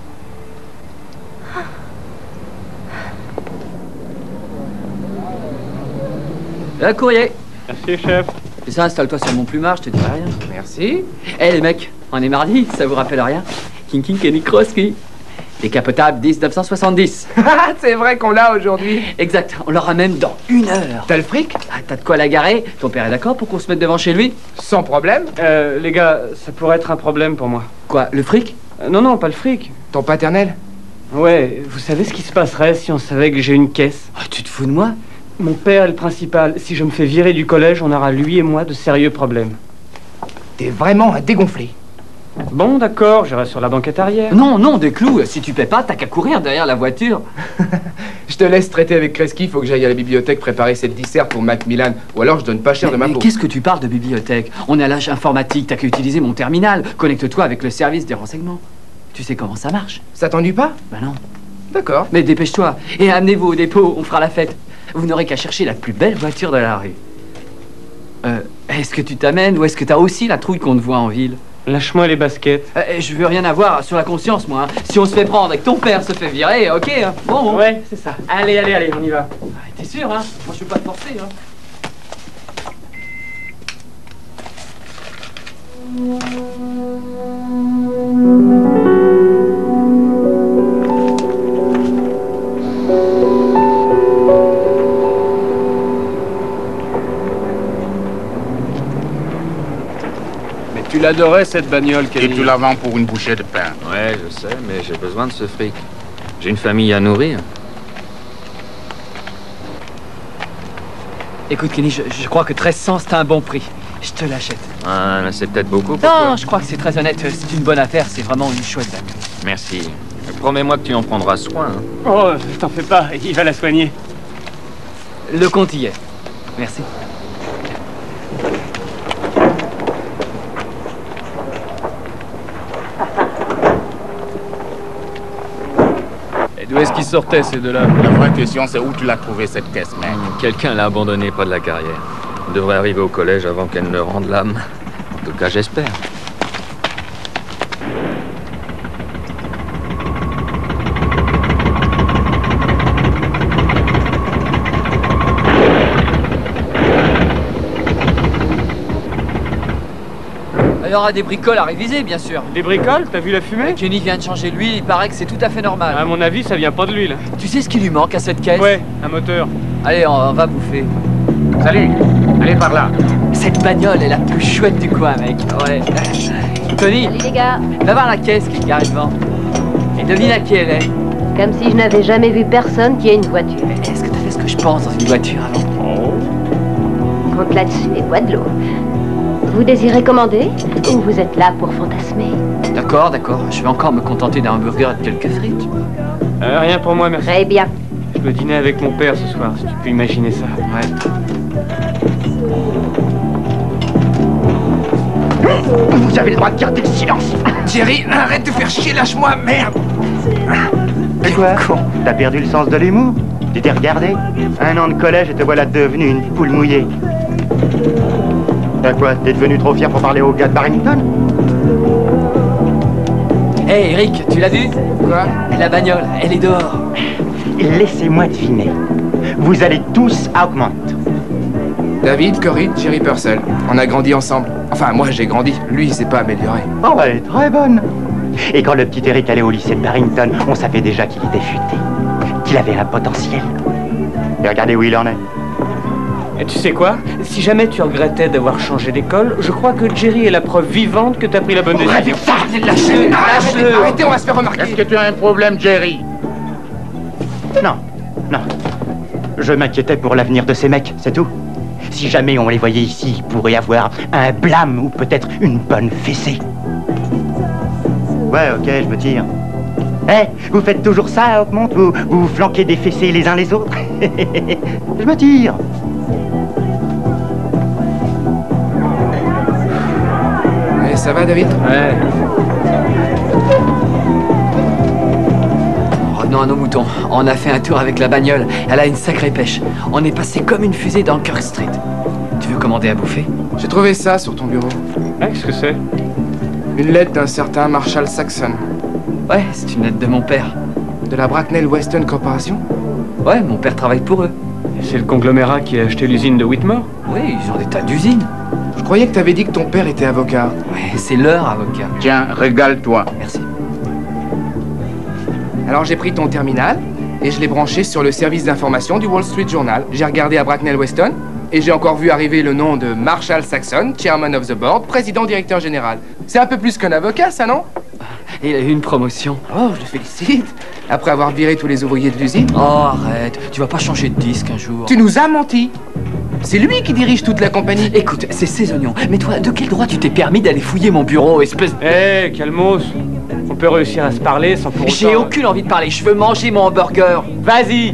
Un courrier. Merci, chef. Et ça, installe-toi sur mon plumard, je te dirai rien. Merci. Eh les mecs, on est mardi, ça vous rappelle rien? King King Kenny Krosky. Décapotable dix-neuf cent soixante-dix. C'est vrai qu'on l'a aujourd'hui. Exact, on l'aura même dans une heure. T'as le fric? Ah, t'as de quoi la garer? Ton père est d'accord pour qu'on se mette devant chez lui? Sans problème. Euh, les gars, ça pourrait être un problème pour moi. Quoi, le fric? Euh, non, non, pas le fric. Ton paternel? Ouais, vous savez ce qui se passerait si on savait que j'ai une caisse? Oh, tu te fous de moi? Mon père est le principal. Si je me fais virer du collège, on aura lui et moi de sérieux problèmes. T'es vraiment un dégonflé. Bon, d'accord, j'irai sur la banquette arrière. Non, non, des clous. Si tu paies pas, t'as qu'à courir derrière la voiture. Je te laisse traiter avec Kreski, il faut que j'aille à la bibliothèque préparer cette dissert pour Macmillan. Ou alors je donne pas cher mais, de ma mais peau. qu'est-ce que tu parles de bibliothèque? On est à l'âge informatique, t'as qu'à utiliser mon terminal. Connecte-toi avec le service des renseignements. Tu sais comment ça marche? Ça t'ennuie pas? Bah non. D'accord. Mais dépêche-toi et amenez-vous au dépôt, on fera la fête. Vous n'aurez qu'à chercher la plus belle voiture de la rue. Euh, est-ce que tu t'amènes ou est-ce que t'as aussi la trouille qu'on te voit en ville? Lâche-moi les baskets. Euh, je veux rien avoir sur la conscience, moi. Hein. Si on se fait prendre et que ton père se fait virer, ok, hein. Bon, bon. Ouais, c'est ça. Allez, allez, allez, on y va. Ah, t'es sûr, hein? Moi, je veux pas te forcer, hein. Tu l'adorais, cette bagnole, Kenny. Et tu la vends pour une bouchée de pain. Ouais, je sais, mais j'ai besoin de ce fric. J'ai une famille à nourrir. Écoute, Kenny, je, je crois que treize cents, c'est un bon prix. Je te l'achète. Ah, c'est peut-être beaucoup pour Non, toi. je crois que c'est très honnête. C'est une bonne affaire, c'est vraiment une chouette bagnole. Merci. Promets-moi que tu en prendras soin. Hein. Oh, t'en fais pas, il va la soigner. Le compte y est. Merci. D'où est-ce qu'ils sortaient, ces deux-là? La vraie question, c'est où tu l'as trouvé, cette caisse, mec? Quelqu'un l'a abandonnée près de la carrière. Il devrait arriver au collège avant qu'elle ne rende l'âme. En tout cas, j'espère. Il y aura des bricoles à réviser, bien sûr. Des bricoles? T'as vu la fumée? Kenny vient de changer l'huile, il paraît que c'est tout à fait normal. À mon avis, ça vient pas de l'huile. Tu sais ce qui lui manque à cette caisse? Ouais, un moteur. Allez, on, on va bouffer. Salut, allez par là. Cette bagnole est la plus chouette du coin, mec. Ouais. Tony, Salut les gars. va voir la caisse qui est garée devant. Et devine à qui elle est. Comme si je n'avais jamais vu personne qui ait une voiture. Est-ce que t'as fait ce que je pense dans une voiture avant? compte là-dessus et Guadeloupe. Vous désirez commander ou vous êtes là pour fantasmer? D'accord, d'accord. Je vais encore me contenter d'un hamburger et de quelques frites. Euh, rien pour moi, merci. Très bien. Je dois dîner avec mon père ce soir, si tu peux imaginer ça. Ouais. Vous avez le droit de garder le silence. Jerry, arrête de faire chier, lâche-moi, merde. Et quoi? T'as perdu le sens de l'humour? Tu t'es regardé? Un an de collège et te voilà devenu une poule mouillée. T'as quoi? T'es devenu trop fier pour parler au gars de Barrington? Hé, hey, Eric, tu l'as vu? Quoi? La bagnole, elle est dehors. Laissez-moi deviner. Vous allez tous à Oakmont. David, Corinne, Jerry Purcell. On a grandi ensemble. Enfin, moi j'ai grandi. Lui, il s'est pas amélioré. Oh, elle est très bonne. Et quand le petit Eric allait au lycée de Barrington, on savait déjà qu'il était futé. Qu'il avait un potentiel. Et regardez où il en est. Et tu sais quoi? Si jamais tu regrettais d'avoir changé d'école, je crois que Jerry est la preuve vivante que t'as pris la bonne décision. Lâche-le, lâche-le. Arrêtez, on va se faire remarquer. Est-ce que tu as un problème, Jerry? Non, non. Je m'inquiétais pour l'avenir de ces mecs, c'est tout. Si jamais on les voyait ici, il pourrait y avoir un blâme ou peut-être une bonne fessée. Ouais, ok, je me tire. Eh, hey, vous faites toujours ça à Oakmont? Vous, vous vous flanquez des fessées les uns les autres? Je me tire. Ouais, ça va, David? Ouais. Revenons à nos moutons. On a fait un tour avec la bagnole. Elle a une sacrée pêche. On est passé comme une fusée dans Kirk Street. Tu veux commander à bouffer? J'ai trouvé ça sur ton bureau. Ah, qu'est-ce que c'est? Une lettre d'un certain Marshall Saxon. Ouais, c'est une lettre de mon père. De la Bracknell Western Corporation? Ouais, mon père travaille pour eux. C'est le conglomérat qui a acheté l'usine de Whitmore? Oui, ils ont des tas d'usines. Je croyais que t'avais dit que ton père était avocat. Ouais, c'est leur avocat. Tiens, régale-toi. Merci. Alors j'ai pris ton terminal et je l'ai branché sur le service d'information du Wall Street Journal. J'ai regardé à Bracknell Weston et j'ai encore vu arriver le nom de Marshall Saxon, chairman of the board, président directeur général. C'est un peu plus qu'un avocat, ça, non? Il a eu une promotion. Oh, je le félicite. Après avoir viré tous les ouvriers de l'usine. Oh, arrête. Tu vas pas changer de disque un jour. Tu nous as menti. C'est lui qui dirige toute la compagnie. Écoute, c'est ses oignons. Mais toi, de quel droit tu t'es permis d'aller fouiller mon bureau, espèce de... Hé, hey, calmos. On peut réussir à se parler sans pour autant... J'ai aucune envie de parler. Je veux manger mon hamburger. Vas-y.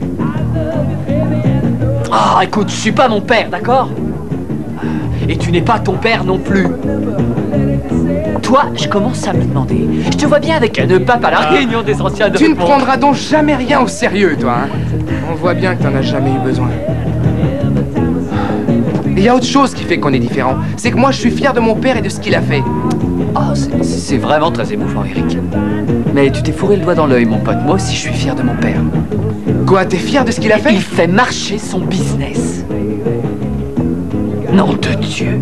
Ah, oh, écoute, je suis pas mon père, d'accord? Et tu n'es pas ton père non plus. Toi, je commence à me demander. Je te vois bien avec un pape à la réunion des anciens de... Tu ne prendras donc jamais rien au sérieux, toi, hein? On voit bien que t'en as jamais eu besoin. Il y a autre chose qui fait qu'on est différents. C'est que moi, je suis fier de mon père et de ce qu'il a fait. Oh, c'est vraiment très émouvant, Eric. Mais tu t'es fourré le doigt dans l'œil, mon pote. Moi aussi, je suis fier de mon père. Quoi, t'es fier de ce qu'il a fait? Il fait marcher son business. Nom de Dieu.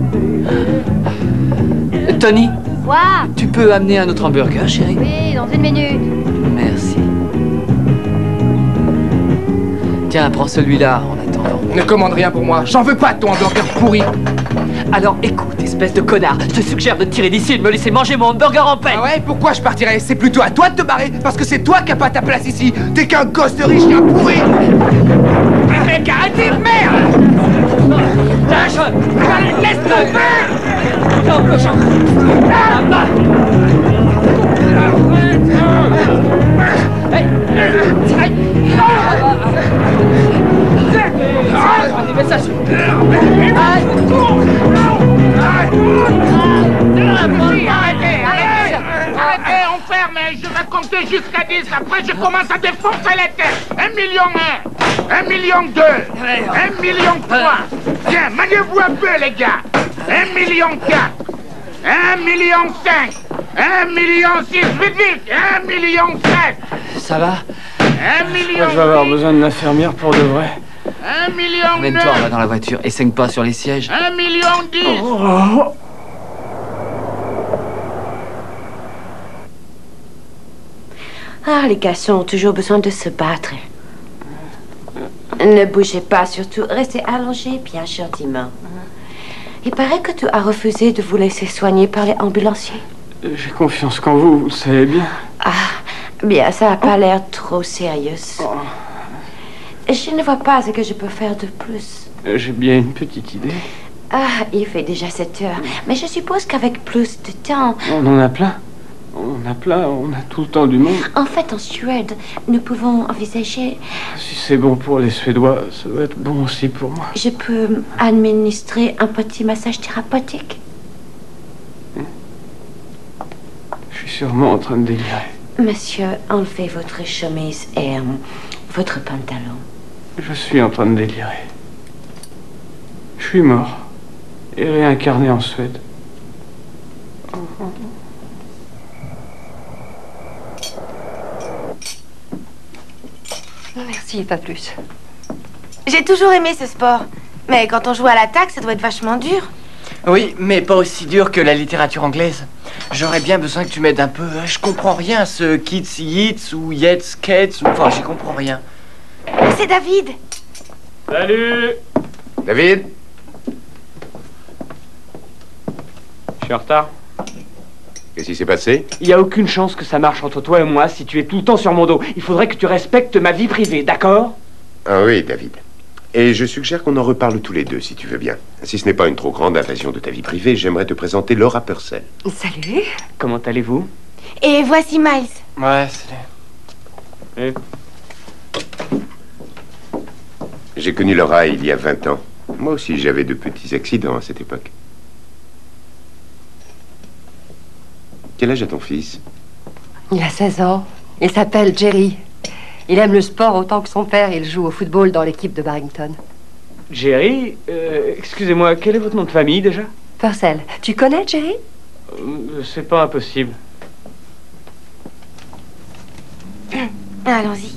Tony? Quoi? Tu peux amener un autre hamburger, chérie? Oui, dans une minute. Merci. Tiens, prends celui-là en attendant. Ne commande rien pour moi. J'en veux pas de ton hamburger pourri. Alors écoute, espèce de connard, je te suggère de tirer d'ici et de me laisser manger mon hamburger en paix. Ah ouais, pourquoi je partirais? C'est plutôt à toi de te barrer, parce que c'est toi qui n'as pas ta place ici. T'es qu'un gosse de riche, qu'un pourri. Mec, arrêtez, merde! Laisse tomber! Des messages. Arrêtez, arrêtez, arrêtez, on ferme, je vais compter jusqu'à dix, après je commence à défoncer les têtes. Un million un, un million deux, un million trois. Tiens, maniez-vous un peu les gars. Un million quatre, un million cinq, un million six, vite vite, un million sept. Ça va? Un million. Je vais avoir besoin d'une infirmière pour de vrai. Un million neuf. Mène-toi, on va dans la voiture et saigne pas sur les sièges. Un million dix. Oh. Ah, les garçons ont toujours besoin de se battre. Ne bougez pas, surtout. Restez allongés bien gentiment. Il paraît que tu as refusé de vous laisser soigner par les ambulanciers. J'ai confiance qu'en vous, vous le savez bien. Ah, bien, ça n'a pas l'air trop sérieux. Oh. Je ne vois pas ce que je peux faire de plus. Euh, J'ai bien une petite idée. Ah, il fait déjà sept heures. Mais je suppose qu'avec plus de temps... On en a plein. On a plein, on a tout le temps du monde. En fait, en Suède, nous pouvons envisager... Si c'est bon pour les Suédois, ça doit être bon aussi pour moi. Je peux administrer un petit massage thérapeutique. Je suis sûrement en train de délirer. Monsieur, enlevez votre chemise et euh, votre pantalon. Je suis en train de délirer. Je suis mort et réincarné en Suède. Merci, pas plus. J'ai toujours aimé ce sport. Mais quand on joue à l'attaque, ça doit être vachement dur. Oui, mais pas aussi dur que la littérature anglaise. J'aurais bien besoin que tu m'aides un peu. Je comprends rien à ce Kids Yeats ou Yeats Kates ou... Enfin, j'y comprends rien. C'est David. Salut. David? Je suis en retard. Qu'est-ce qui s'est passé? Il n'y a aucune chance que ça marche entre toi et moi si tu es tout le temps sur mon dos. Il faudrait que tu respectes ma vie privée, d'accord? Ah oui, David. Et je suggère qu'on en reparle tous les deux, si tu veux bien. Si ce n'est pas une trop grande invasion de ta vie privée, j'aimerais te présenter Laura Purcell. Salut. Comment allez-vous? Et voici Miles. Ouais, salut. Et... J'ai connu Laura il y a vingt ans. Moi aussi, j'avais de petits accidents à cette époque. Quel âge a ton fils? Il a seize ans. Il s'appelle Jerry. Il aime le sport autant que son père. Il joue au football dans l'équipe de Barrington. Jerry, euh, excusez-moi, quel est votre nom de famille déjà? Purcell. Tu connais Jerry? euh, C'est pas impossible. Allons-y.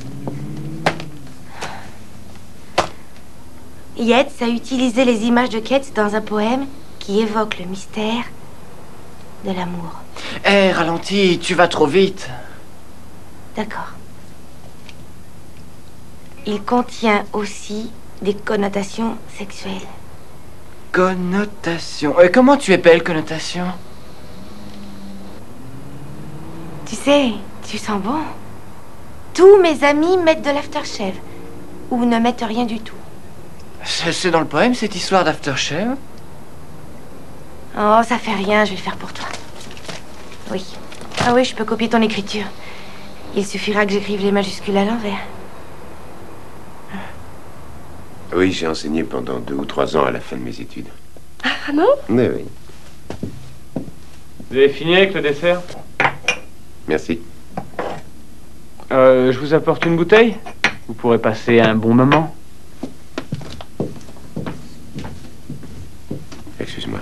Yeats a utilisé les images de Keats dans un poème qui évoque le mystère de l'amour. Hé, hey, ralentis, tu vas trop vite. D'accord. Il contient aussi des connotations sexuelles. Connotation. Et comment tu épelles connotation? Tu sais, tu sens bon. Tous mes amis mettent de l'aftershave. Ou ne mettent rien du tout. C'est dans le poème, cette histoire d'aftershave? Oh, ça fait rien, je vais le faire pour toi. Oui. Ah oui, je peux copier ton écriture. Il suffira que j'écrive les majuscules à l'envers. Oui, j'ai enseigné pendant deux ou trois ans à la fin de mes études. Ah non? Mais oui. Vous avez fini avec le dessert? Merci. Euh, je vous apporte une bouteille? Vous pourrez passer un bon moment. Excuse-moi.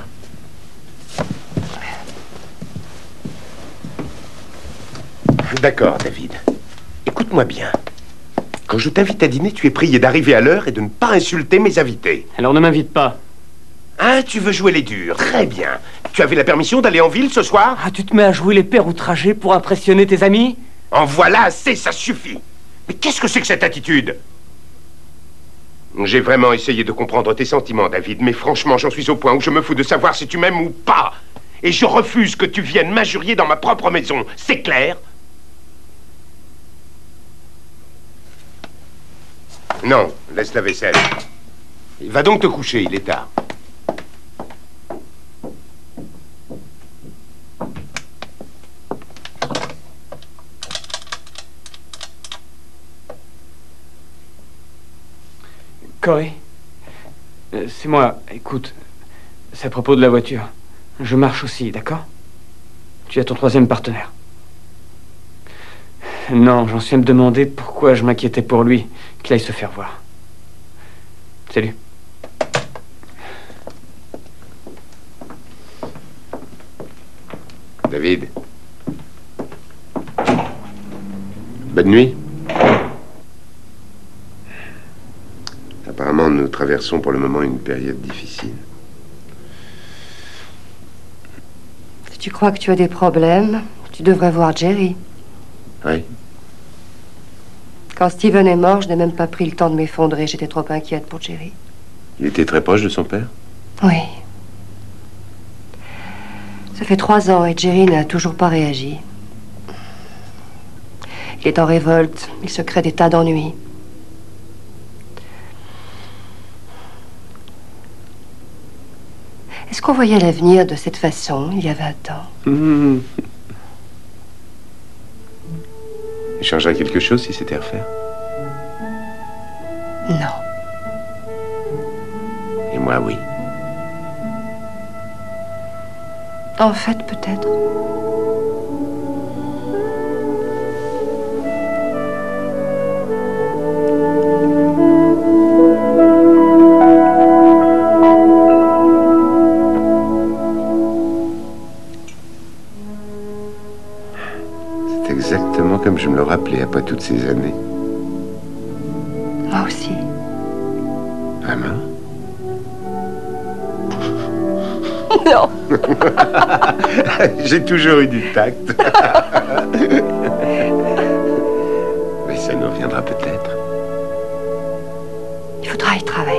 D'accord, David. Écoute-moi bien. Quand je t'invite à dîner, tu es prié d'arriver à l'heure et de ne pas insulter mes invités. Alors ne m'invite pas. Hein, tu veux jouer les durs? Très bien. Tu avais la permission d'aller en ville ce soir? Ah, tu te mets à jouer les pères outragés pour impressionner tes amis? En voilà assez, ça suffit. Mais qu'est-ce que c'est que cette attitude? J'ai vraiment essayé de comprendre tes sentiments, David, mais franchement, j'en suis au point où je me fous de savoir si tu m'aimes ou pas. Et je refuse que tu viennes m'injurier dans ma propre maison. C'est clair? Non, laisse la vaisselle. Va donc te coucher, il est tard. Corey, euh, c'est moi. Écoute, c'est à propos de la voiture. Je marche aussi, d'accord? Tu as ton troisième partenaire. Non, j'en suis à me demander pourquoi je m'inquiétais pour lui, qu'il aille se faire voir. Salut. David. Bonne nuit. Apparemment, nous traversons pour le moment une période difficile. Si tu crois que tu as des problèmes, tu devrais voir Jerry. Oui. Quand Steven est mort, je n'ai même pas pris le temps de m'effondrer. J'étais trop inquiète pour Jerry. Il était très proche de son père? Oui. Ça fait trois ans et Jerry n'a toujours pas réagi. Il est en révolte. Il se crée des tas d'ennuis. qu'on voyait l'avenir de cette façon, il y a vingt ans? Mmh. Il changerait quelque chose si c'était à refaire? Non. Et moi, oui. En fait, peut-être. C'est exactement comme je me le rappelais après toutes ces années. Moi aussi. Vraiment? Non. J'ai toujours eu du tact. Mais ça nous reviendra peut-être. Il faudra y travailler.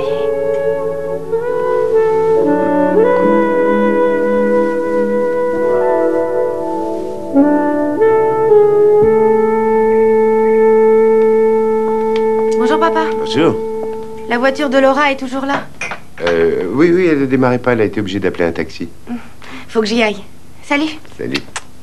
Bonjour, papa. Bonjour. La voiture de Laura est toujours là? Euh, oui, oui, elle ne démarrait pas. Elle a été obligée d'appeler un taxi. Faut que j'y aille. Salut. Salut.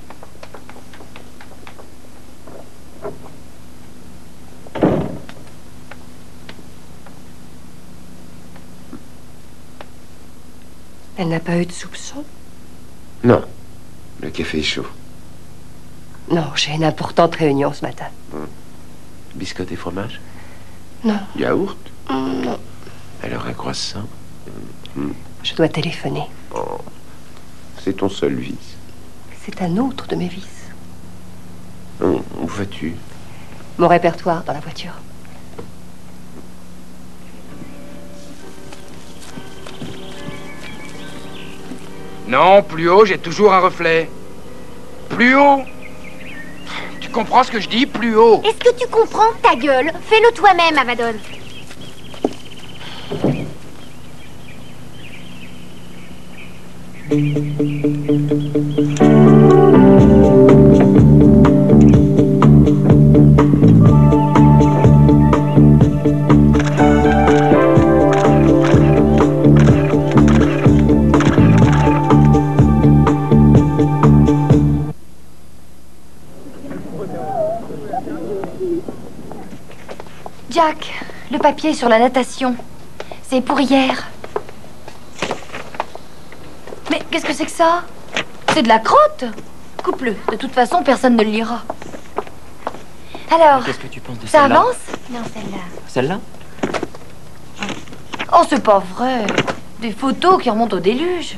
Elle n'a pas eu de soupçon? Non. Le café est chaud. Non, j'ai une importante réunion ce matin. Hum. Biscotte et fromage? Non. Yaourt? Non. Alors un croissant? Hum. Je dois téléphoner. Oh. C'est ton seul vice. C'est un autre de mes vices. Oh, où vas-tu? Mon répertoire dans la voiture. Non, plus haut, j'ai toujours un reflet. Plus haut. Tu comprends ce que je dis? Plus haut. Est-ce que tu comprends? Ta gueule. Fais-le toi-même, Abaddon. Jack, le papier sur la natation. C'est pour hier. Mais qu'est-ce que c'est que ça? C'est de la crotte. Coupe-le. De toute façon, personne ne le lira. Alors, qu'est-ce que tu penses de ça celle-là? avance? Non, celle-là. Celle-là? Oh, c'est pas vrai. Des photos qui remontent au déluge.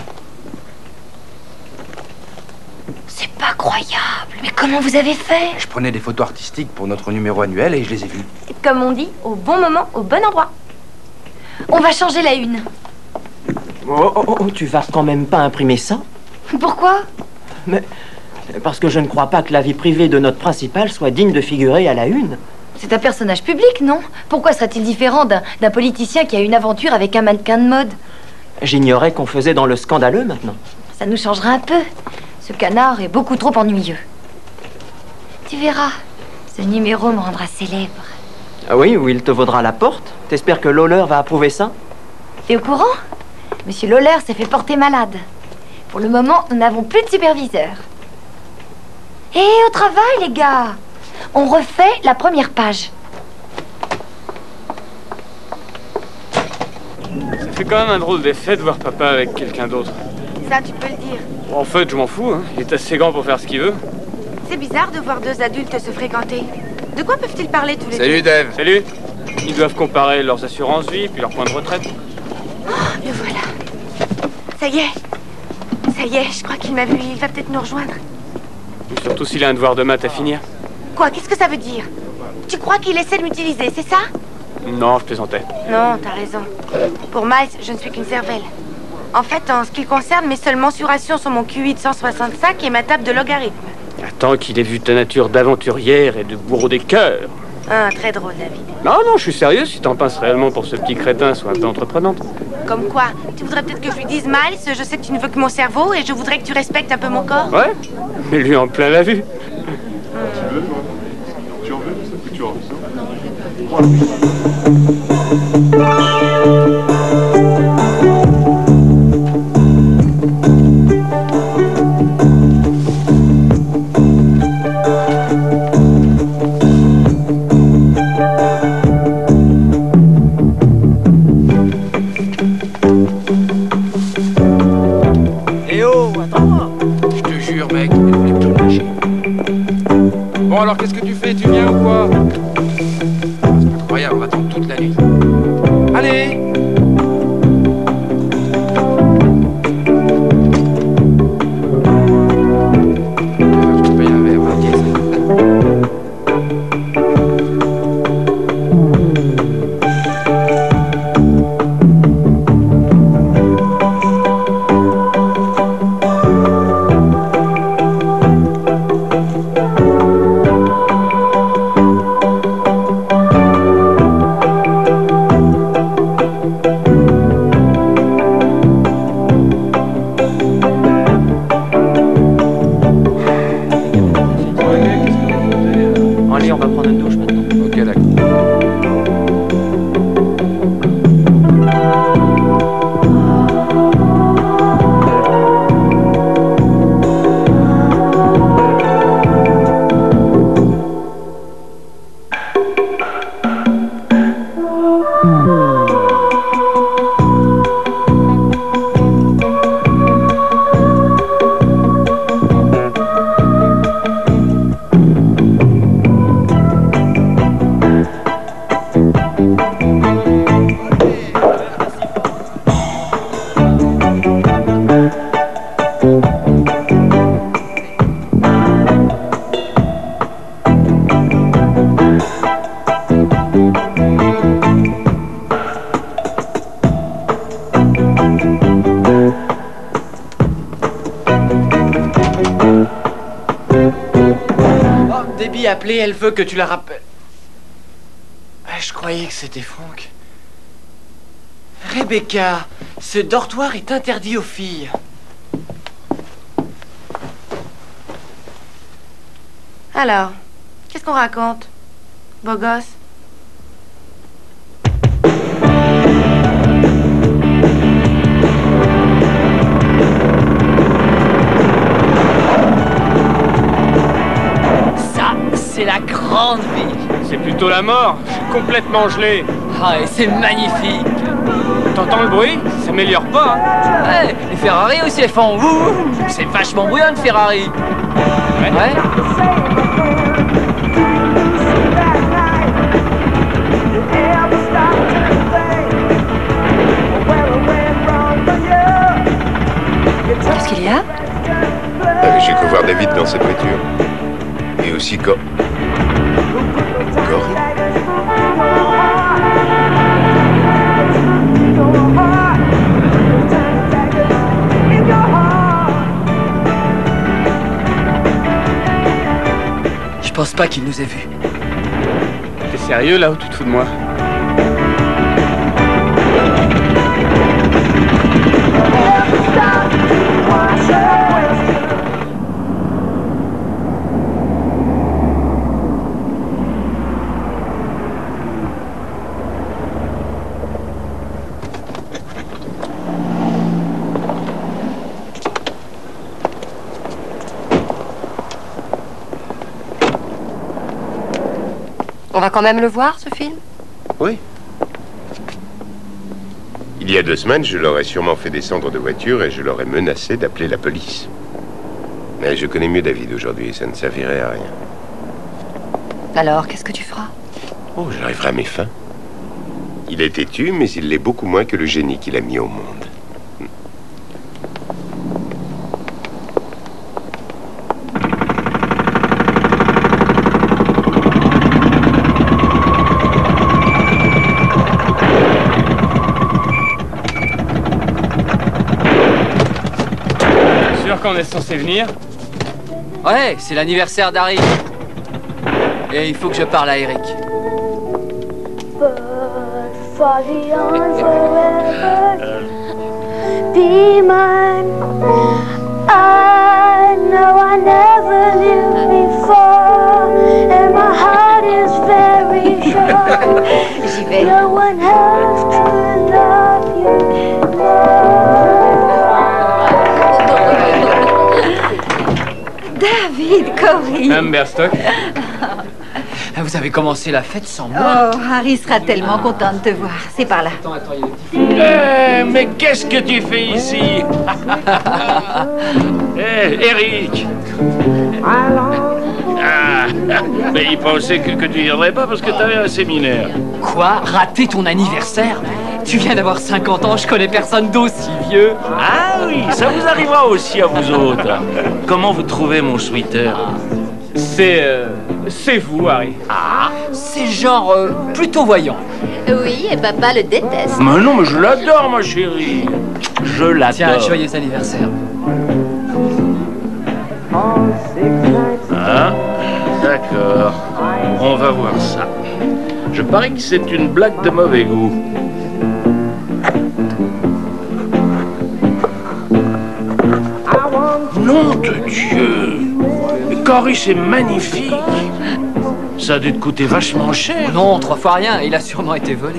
C'est pas croyable. Mais comment vous avez fait? Je prenais des photos artistiques pour notre numéro annuel et je les ai vues. Comme on dit, au bon moment, au bon endroit. On va changer la une. Oh, oh, oh, tu vas quand même pas imprimer ça? Pourquoi? Mais parce que je ne crois pas que la vie privée de notre principal soit digne de figurer à la une. C'est un personnage public, non? Pourquoi serait-il différent d'un d'un politicien qui a une aventure avec un mannequin de mode? J'ignorais qu'on faisait dans le scandaleux maintenant. Ça nous changera un peu. Ce canard est beaucoup trop ennuyeux. Tu verras, ce numéro me rendra célèbre. Ah oui, ou il te vaudra la porte? T'espères que Lawler va approuver ça? T'es au courant? Monsieur Lawler s'est fait porter malade. Pour le moment, nous n'avons plus de superviseur. Et au travail, les gars, on refait la première page. Ça fait quand même un drôle d'effet de voir papa avec quelqu'un d'autre. Ça, tu peux le dire. En fait, je m'en fous, hein. Il est assez grand pour faire ce qu'il veut. C'est bizarre de voir deux adultes se fréquenter. De quoi peuvent-ils parler tous les deux? Salut, Dave. Salut. Ils doivent comparer leurs assurances vie puis leur point de retraite. Oh, le voilà. Ça y est. Ça y est, je crois qu'il m'a vu. Il va peut-être nous rejoindre. Et surtout s'il a un devoir de maths à finir. Quoi? Qu'est-ce que ça veut dire? Tu crois qu'il essaie de m'utiliser, c'est ça? Non, je plaisantais. Non, t'as raison. Pour Miles, je ne suis qu'une cervelle. En fait, en ce qui le concerne, mes seules mensurations sont mon Q I de cent soixante-cinq et ma table de logarithme. Attends qu'il ait vu ta nature d'aventurière et de bourreau des cœurs. Ah, très drôle, David. Non, non, je suis sérieux. Si t'en pinces réellement pour ce petit crétin, sois un peu entreprenante. Comme quoi? Tu voudrais peut-être que je lui dise, Miles, je sais que tu ne veux que mon cerveau et je voudrais que tu respectes un peu mon corps? Ouais, mais lui en plein la vue. Tu en veux? Ça fait tu en veux? Bon, alors qu'est-ce que tu fais? Tu viens ou quoi? C'est incroyable, on va attendre toute la nuit. Allez! Appelée, elle veut que tu la rappelles. Je croyais que c'était Franck. Rebecca, ce dortoir est interdit aux filles. Alors, qu'est-ce qu'on raconte? Beau gosse? C'est la grande vie. C'est plutôt la mort. Je suis complètement gelé. Ah, et c'est magnifique. T'entends le bruit? Ça s'améliore pas. Hein? Ouais, les Ferrari aussi, elles font ouh. C'est vachement bruyant, une Ferrari. Ouais. Ouais. Qu'est-ce qu'il y a? Euh, J'ai cru voir David dans cette voiture. Et aussi Cor... Cory. Je pense pas qu'il nous ait vus. T'es sérieux là ou tu te fous de moi? On va quand même le voir, ce film? Oui. Il y a deux semaines, je l'aurais sûrement fait descendre de voiture et je l'aurais menacé d'appeler la police. Mais je connais mieux David aujourd'hui et ça ne servirait à rien. Alors, qu'est-ce que tu feras? Oh, j'arriverai à mes fins. Il est têtu, mais il l'est beaucoup moins que le génie qu'il a mis au monde. On est censé venir? Ouais, c'est l'anniversaire d'Harry. Et il faut que je parle à Eric. Be mine. I know I never knew before, and my heart is very sure. J'y vais. No one else could love you David, Cory. Madame Berstock. Vous avez commencé la fête sans moi. Oh, Harry sera tellement content de te voir. C'est par là. Attends, attends, il y a des petits... Eh, mais qu'est-ce que tu fais ici? Eh, Eric. Ah, Mais il pensait que, que tu irais pas parce que t'avais un séminaire. Quoi? Rater ton anniversaire? Tu viens d'avoir cinquante ans, je connais personne d'aussi vieux. Ah oui, ça vous arrivera aussi à vous autres. Comment vous trouvez mon sweater? C'est... Euh, c'est vous, Harry. Ah, c'est genre euh, plutôt voyant. Oui, et papa le déteste. Mais non, mais je l'adore, ma chérie. Je l'adore. Tiens, joyeux anniversaire. Ah, d'accord. On va voir ça. Je parie que c'est une blague de mauvais goût. Nom de Dieu! Cory, c'est magnifique! Ça a dû te coûter vachement cher. Non, trois fois rien, il a sûrement été volé.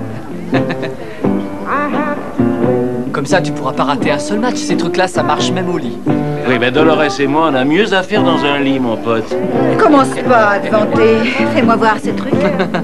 Comme ça, tu pourras pas rater un seul match. Ces trucs-là, ça marche même au lit. Oui, ben Dolores et moi, on a mieux à faire dans un lit, mon pote. Commence pas à te vanter. Fais-moi voir ce truc.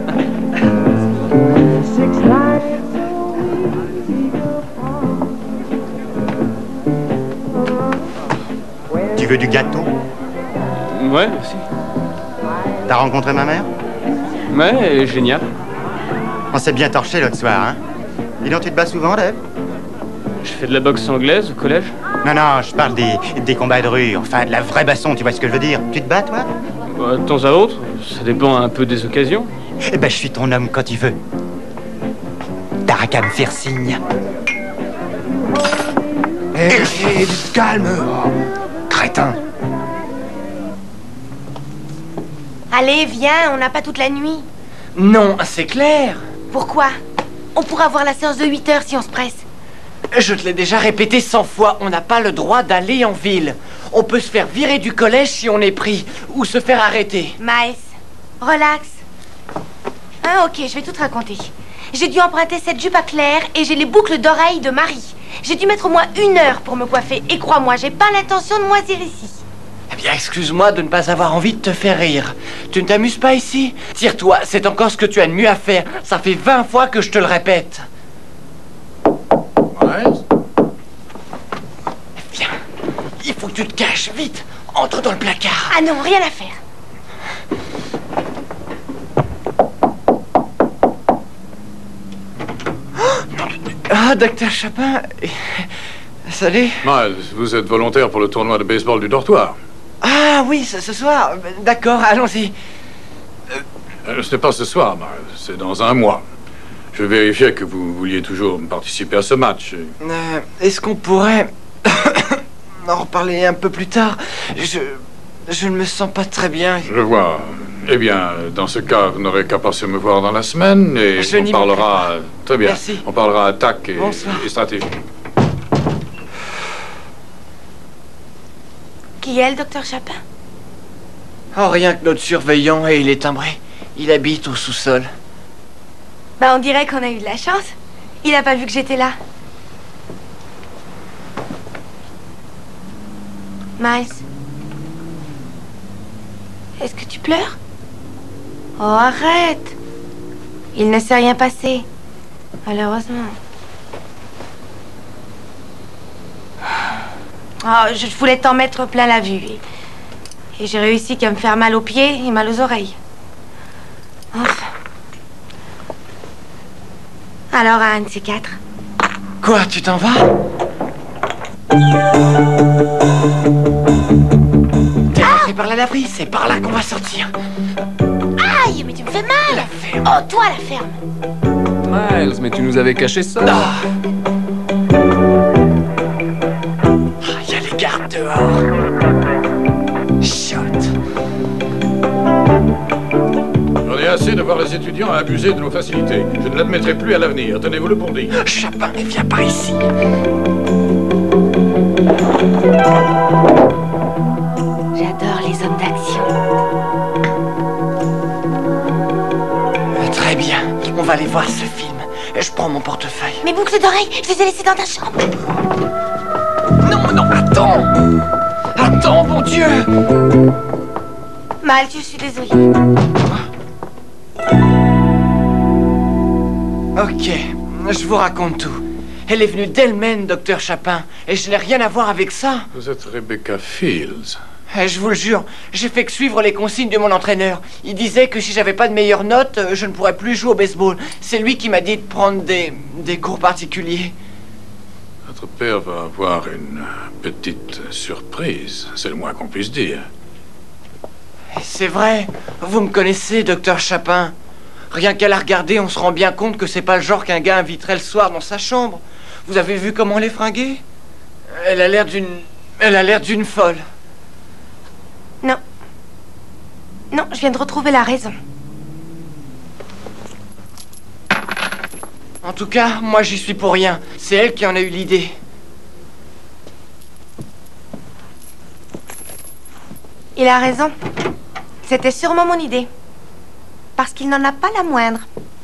Tu veux du gâteau? Ouais, merci. T'as rencontré ma mère? Ouais, elle est géniale. On s'est bien torché l'autre soir, hein? Dis donc, tu te bats souvent, Dave? Je fais de la boxe anglaise au collège. Non, non, je parle des, des combats de rue, enfin de la vraie baston, tu vois ce que je veux dire? Tu te bats, toi? Bah, de temps à autre, ça dépend un peu des occasions. Eh ben, je suis ton homme quand tu veux. T'as qu'à me faire signe. Hé, hey, hey, calme, oh, crétin. Allez, viens, on n'a pas toute la nuit. Non, c'est clair. Pourquoi? On pourra voir la séance de huit heures si on se presse. Je te l'ai déjà répété cent fois, on n'a pas le droit d'aller en ville. On peut se faire virer du collège si on est pris, ou se faire arrêter. Miles, relax. Hein, ok, je vais tout te raconter. J'ai dû emprunter cette jupe à Claire et j'ai les boucles d'oreilles de Marie. J'ai dû mettre au moins une heure pour me coiffer et crois-moi, j'ai pas l'intention de moisir ici. Eh bien, excuse-moi de ne pas avoir envie de te faire rire. Tu ne t'amuses pas ici? Tire-toi, c'est encore ce que tu as de mieux à faire. Ça fait vingt fois que je te le répète. Ouais. Viens, il faut que tu te caches, vite. Entre dans le placard. Ah non, rien à faire. Ah, docteur Chapin. Salut. Miles, vous êtes volontaire pour le tournoi de baseball du dortoir. Ah oui, ce, ce soir. D'accord, allons-y. Euh, ce n'est pas ce soir, Miles, c'est dans un mois. Je vérifiais que vous vouliez toujours participer à ce match. Euh, Est-ce qu'on pourrait en reparler un peu plus tard? Je... je ne me sens pas très bien. Je vois. Eh bien, dans ce cas, vous n'aurez qu'à passer me voir dans la semaine et Je on parlera... Très bien. Merci. On parlera attaque et, Bonsoir. et stratégie. Qui est le docteur Chapin? Oh, rien que notre surveillant, et il est timbré. Il habite au sous-sol. Bah, on dirait qu'on a eu de la chance. Il a pas vu que j'étais là. Miles. Est-ce que tu pleures? Oh, arrête. Il ne s'est rien passé. Malheureusement. Oh, je voulais t'en mettre plein la vue. Et, et j'ai réussi qu'à me faire mal aux pieds et mal aux oreilles. Enfin. Alors, à un de ces quatre. Quoi, tu t'en vas? T'es rentré par la laverie, c'est par là qu'on va sortir. Aïe, mais tu me fais mal. Oh, toi, la ferme. Miles, mais tu nous avais caché ça. Ah, il y a les gardes dehors. Chiotte. J'en ai assez de voir les étudiants abuser de nos facilités. Je ne l'admettrai plus à l'avenir. Tenez-vous le pour dit. Chapin, ne viens pas ici. J'adore les hommes d'action. Très bien, on va aller voir ce film. Je prends mon portefeuille. Mes boucles d'oreilles, je les ai laissées dans ta chambre. Non, non, attends. Attends, mon Dieu. Mal, je suis désolée. Ok, je vous raconte tout. Elle est venue d'elle-même, docteur Chapin, et je n'ai rien à voir avec ça. Vous êtes Rebecca Fields. Eh, je vous le jure, j'ai fait que suivre les consignes de mon entraîneur. Il disait que si j'avais pas de meilleures notes, je ne pourrais plus jouer au baseball. C'est lui qui m'a dit de prendre des, des cours particuliers. Votre père va avoir une petite surprise, c'est le moins qu'on puisse dire. C'est vrai, vous me connaissez, docteur Chapin. Rien qu'à la regarder, on se rend bien compte que c'est pas le genre qu'un gars inviterait le soir dans sa chambre. Vous avez vu comment elle est fringuée? Elle a l'air d'une... Elle a l'air d'une folle. Non. Non, je viens de retrouver la raison. En tout cas, moi j'y suis pour rien. C'est elle qui en a eu l'idée. Il a raison. C'était sûrement mon idée. Parce qu'il n'en a pas la moindre.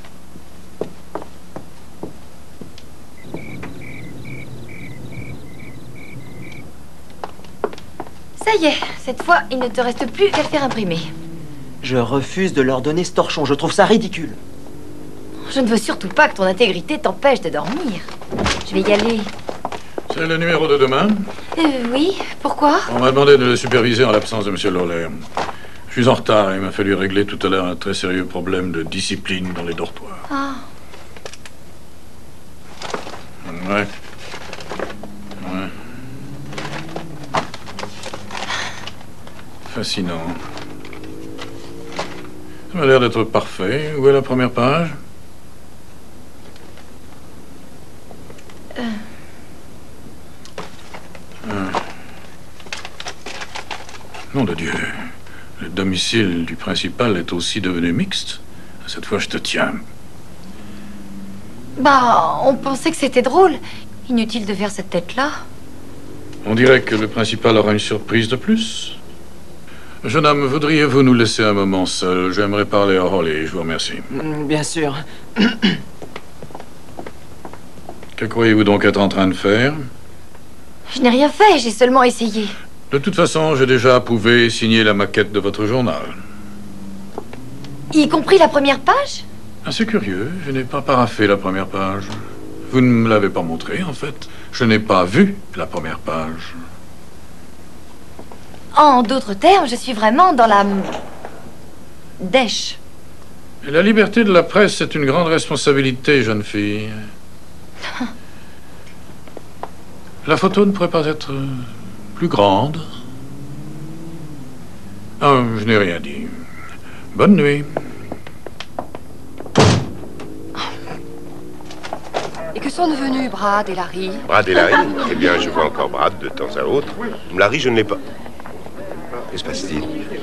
Ça y est, cette fois, il ne te reste plus qu'à le faire imprimer. Je refuse de leur donner ce torchon, je trouve ça ridicule. Je ne veux surtout pas que ton intégrité t'empêche de dormir. Je vais y aller. C'est le numéro de demain? Euh, oui, pourquoi? On m'a demandé de le superviser en l'absence de M. Lawler. Je suis en retard, il m'a fallu régler tout à l'heure un très sérieux problème de discipline dans les dortoirs. Ah. Ouais. Ouais. Fascinant. Ça m'a l'air d'être parfait. Où est la première page? Euh... Ah. Nom de Dieu. Le domicile du principal est aussi devenu mixte. Cette fois, je te tiens. Bah, on pensait que c'était drôle. Inutile de faire cette tête-là. On dirait que le principal aura une surprise de plus. Jeune homme, voudriez-vous nous laisser un moment seul? J'aimerais parler à Holly, je vous remercie. Bien sûr. Que croyez-vous donc être en train de faire? Je n'ai rien fait, j'ai seulement essayé. De toute façon, j'ai déjà approuvé et signé la maquette de votre journal. Y compris la première page? Assez curieux, je n'ai pas paraphé la première page. Vous ne me l'avez pas montré, en fait. Je n'ai pas vu la première page. En d'autres termes, je suis vraiment dans la... dèche. Et la liberté de la presse, c'est une grande responsabilité, jeune fille. La photo ne pourrait pas être plus grande. Ah, je n'ai rien dit. Bonne nuit. Et que sont devenus Brad et Larry? Brad et Larry? Eh bien, je vois encore Brad de temps à autre. Larry, je ne l'ai pas. Que se passe-t-il?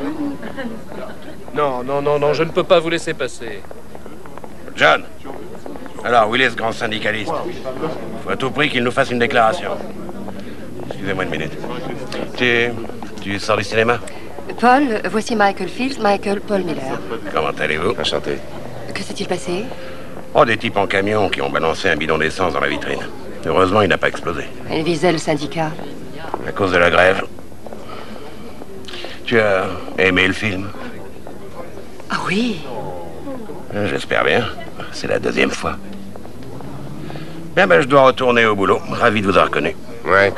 Non, non, non, non, je ne peux pas vous laisser passer. John. Alors, Willis, grand syndicaliste. Faut à tout prix qu'il nous fasse une déclaration. Excusez-moi une minute. Tu... tu sors du cinéma? Paul, voici Michael Fields, Michael Paul Miller. Comment allez-vous? Enchanté. Que s'est-il passé? Oh, des types en camion qui ont balancé un bidon d'essence dans la vitrine. Heureusement, il n'a pas explosé. Il visait le syndicat. À cause de la grève. Tu as aimé le film? Ah oui. J'espère bien. C'est la deuxième fois. Bien, ben, je dois retourner au boulot. Ravi de vous avoir reconnu. Ouais.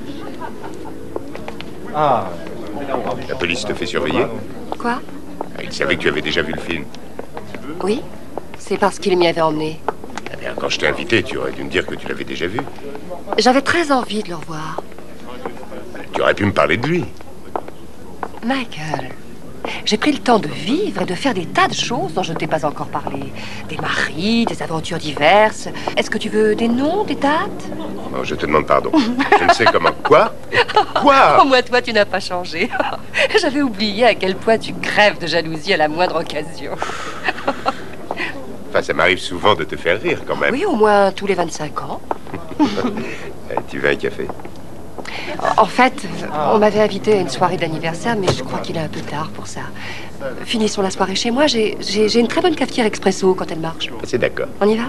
Ah. La police te fait surveiller? Quoi? Il savait que tu avais déjà vu le film. Oui. C'est parce qu'il m'y avait emmené. Eh bien, quand je t'ai invité, tu aurais dû me dire que tu l'avais déjà vu. J'avais très envie de le revoir. Tu aurais pu me parler de lui. Michael, j'ai pris le temps de vivre et de faire des tas de choses dont je ne t'ai pas encore parlé. Des maris, des aventures diverses. Est-ce que tu veux des noms, des dates? Non, je te demande pardon. Je ne sais comment. Quoi? Quoi? Au moins, toi, tu n'as pas changé. J'avais oublié à quel point tu crèves de jalousie à la moindre occasion. Enfin, ça m'arrive souvent de te faire rire, quand même. Oui, au moins tous les vingt-cinq ans. Tu veux un café? En fait, on m'avait invité à une soirée d'anniversaire, mais je crois qu'il est un peu tard pour ça. Finissons la soirée chez moi. J'ai j'ai une très bonne cafetière expresso quand elle marche. C'est d'accord. On y va?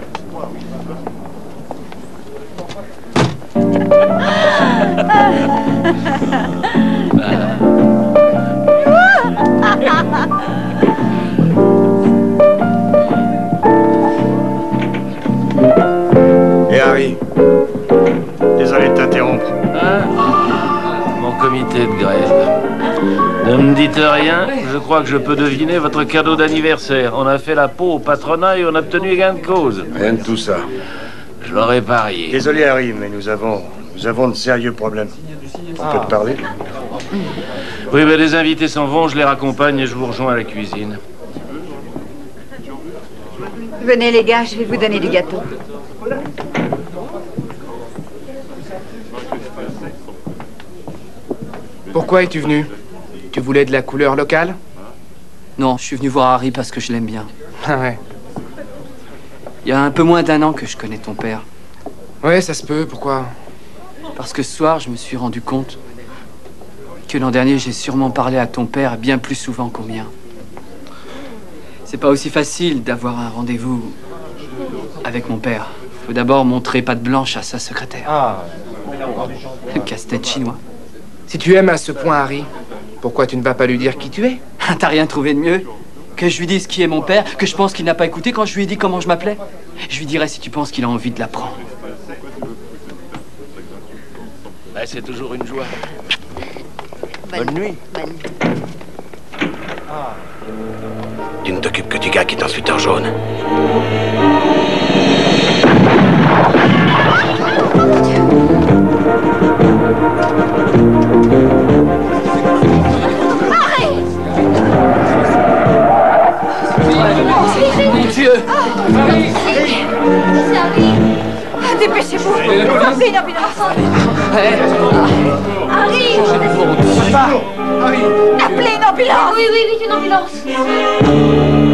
Et Harry, désolé de t'interrompre. Hein? Mon comité de grève. crois que je peux deviner votre cadeau d'anniversaire. On a fait la peau au patronat et on a obtenu gain de cause. Rien de tout ça. Je l'aurais parié. Désolé, Harry, mais nous avons, nous avons de sérieux problèmes. On peut te parler? Oui, mais les invités s'en vont, je les raccompagne et je vous rejoins à la cuisine. Venez les gars, je vais vous donner du gâteau. Pourquoi es-tu venu? Tu voulais de la couleur locale? Non, je suis venu voir Harry parce que je l'aime bien. Ah ouais. Il y a un peu moins d'un an que je connais ton père. Ouais, ça se peut, pourquoi? Parce que ce soir, je me suis rendu compte que l'an dernier, j'ai sûrement parlé à ton père bien plus souvent qu'au mien. C'est pas aussi facile d'avoir un rendez-vous avec mon père. Faut d'abord montrer patte blanche à sa secrétaire. Ah. Le casse-tête chinois. Si tu aimes à ce point Harry, pourquoi tu ne vas pas lui dire qui tu es? T'as rien trouvé de mieux? Que je lui dise qui est mon père, que je pense qu'il n'a pas écouté quand je lui ai dit comment je m'appelais? Je lui dirai si tu penses qu'il a envie de l'apprendre. Ben, c'est toujours une joie. Bonne, Bonne nuit. Bonne nuit. Tu ne t'occupes que du gars qui est en sweater jaune. Mon Dieu! Dépêchez-vous! Appelez une ambulance! Harry! Appelez une ambulance! Oui, oui, oui, une ambulance!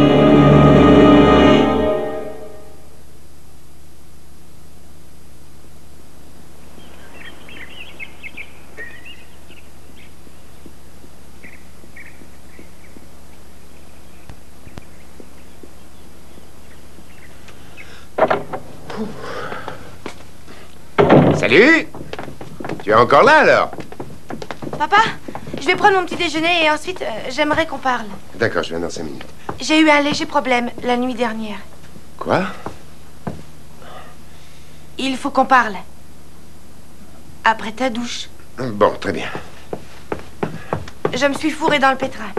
Salut! Tu es encore là, alors? Papa, je vais prendre mon petit déjeuner et ensuite, euh, j'aimerais qu'on parle. D'accord, je viens dans cinq minutes. J'ai eu un léger problème la nuit dernière. Quoi? Il faut qu'on parle. Après ta douche. Bon, très bien. Je me suis fourrée dans le pétrin.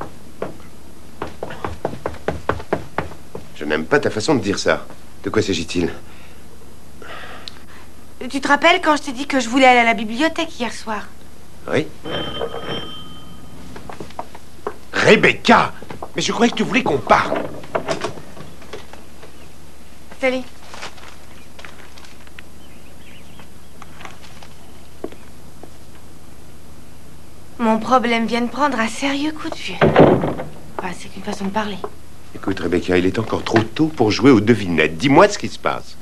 Je n'aime pas ta façon de dire ça. De quoi s'agit-il? Tu te rappelles quand je t'ai dit que je voulais aller à la bibliothèque hier soir? Oui. Rebecca! Mais je croyais que tu voulais qu'on parle. Salut. Mon problème vient de prendre un sérieux coup de vieux. Enfin, c'est qu'une façon de parler. Écoute, Rebecca, il est encore trop tôt pour jouer aux devinettes. Dis-moi ce qui se passe.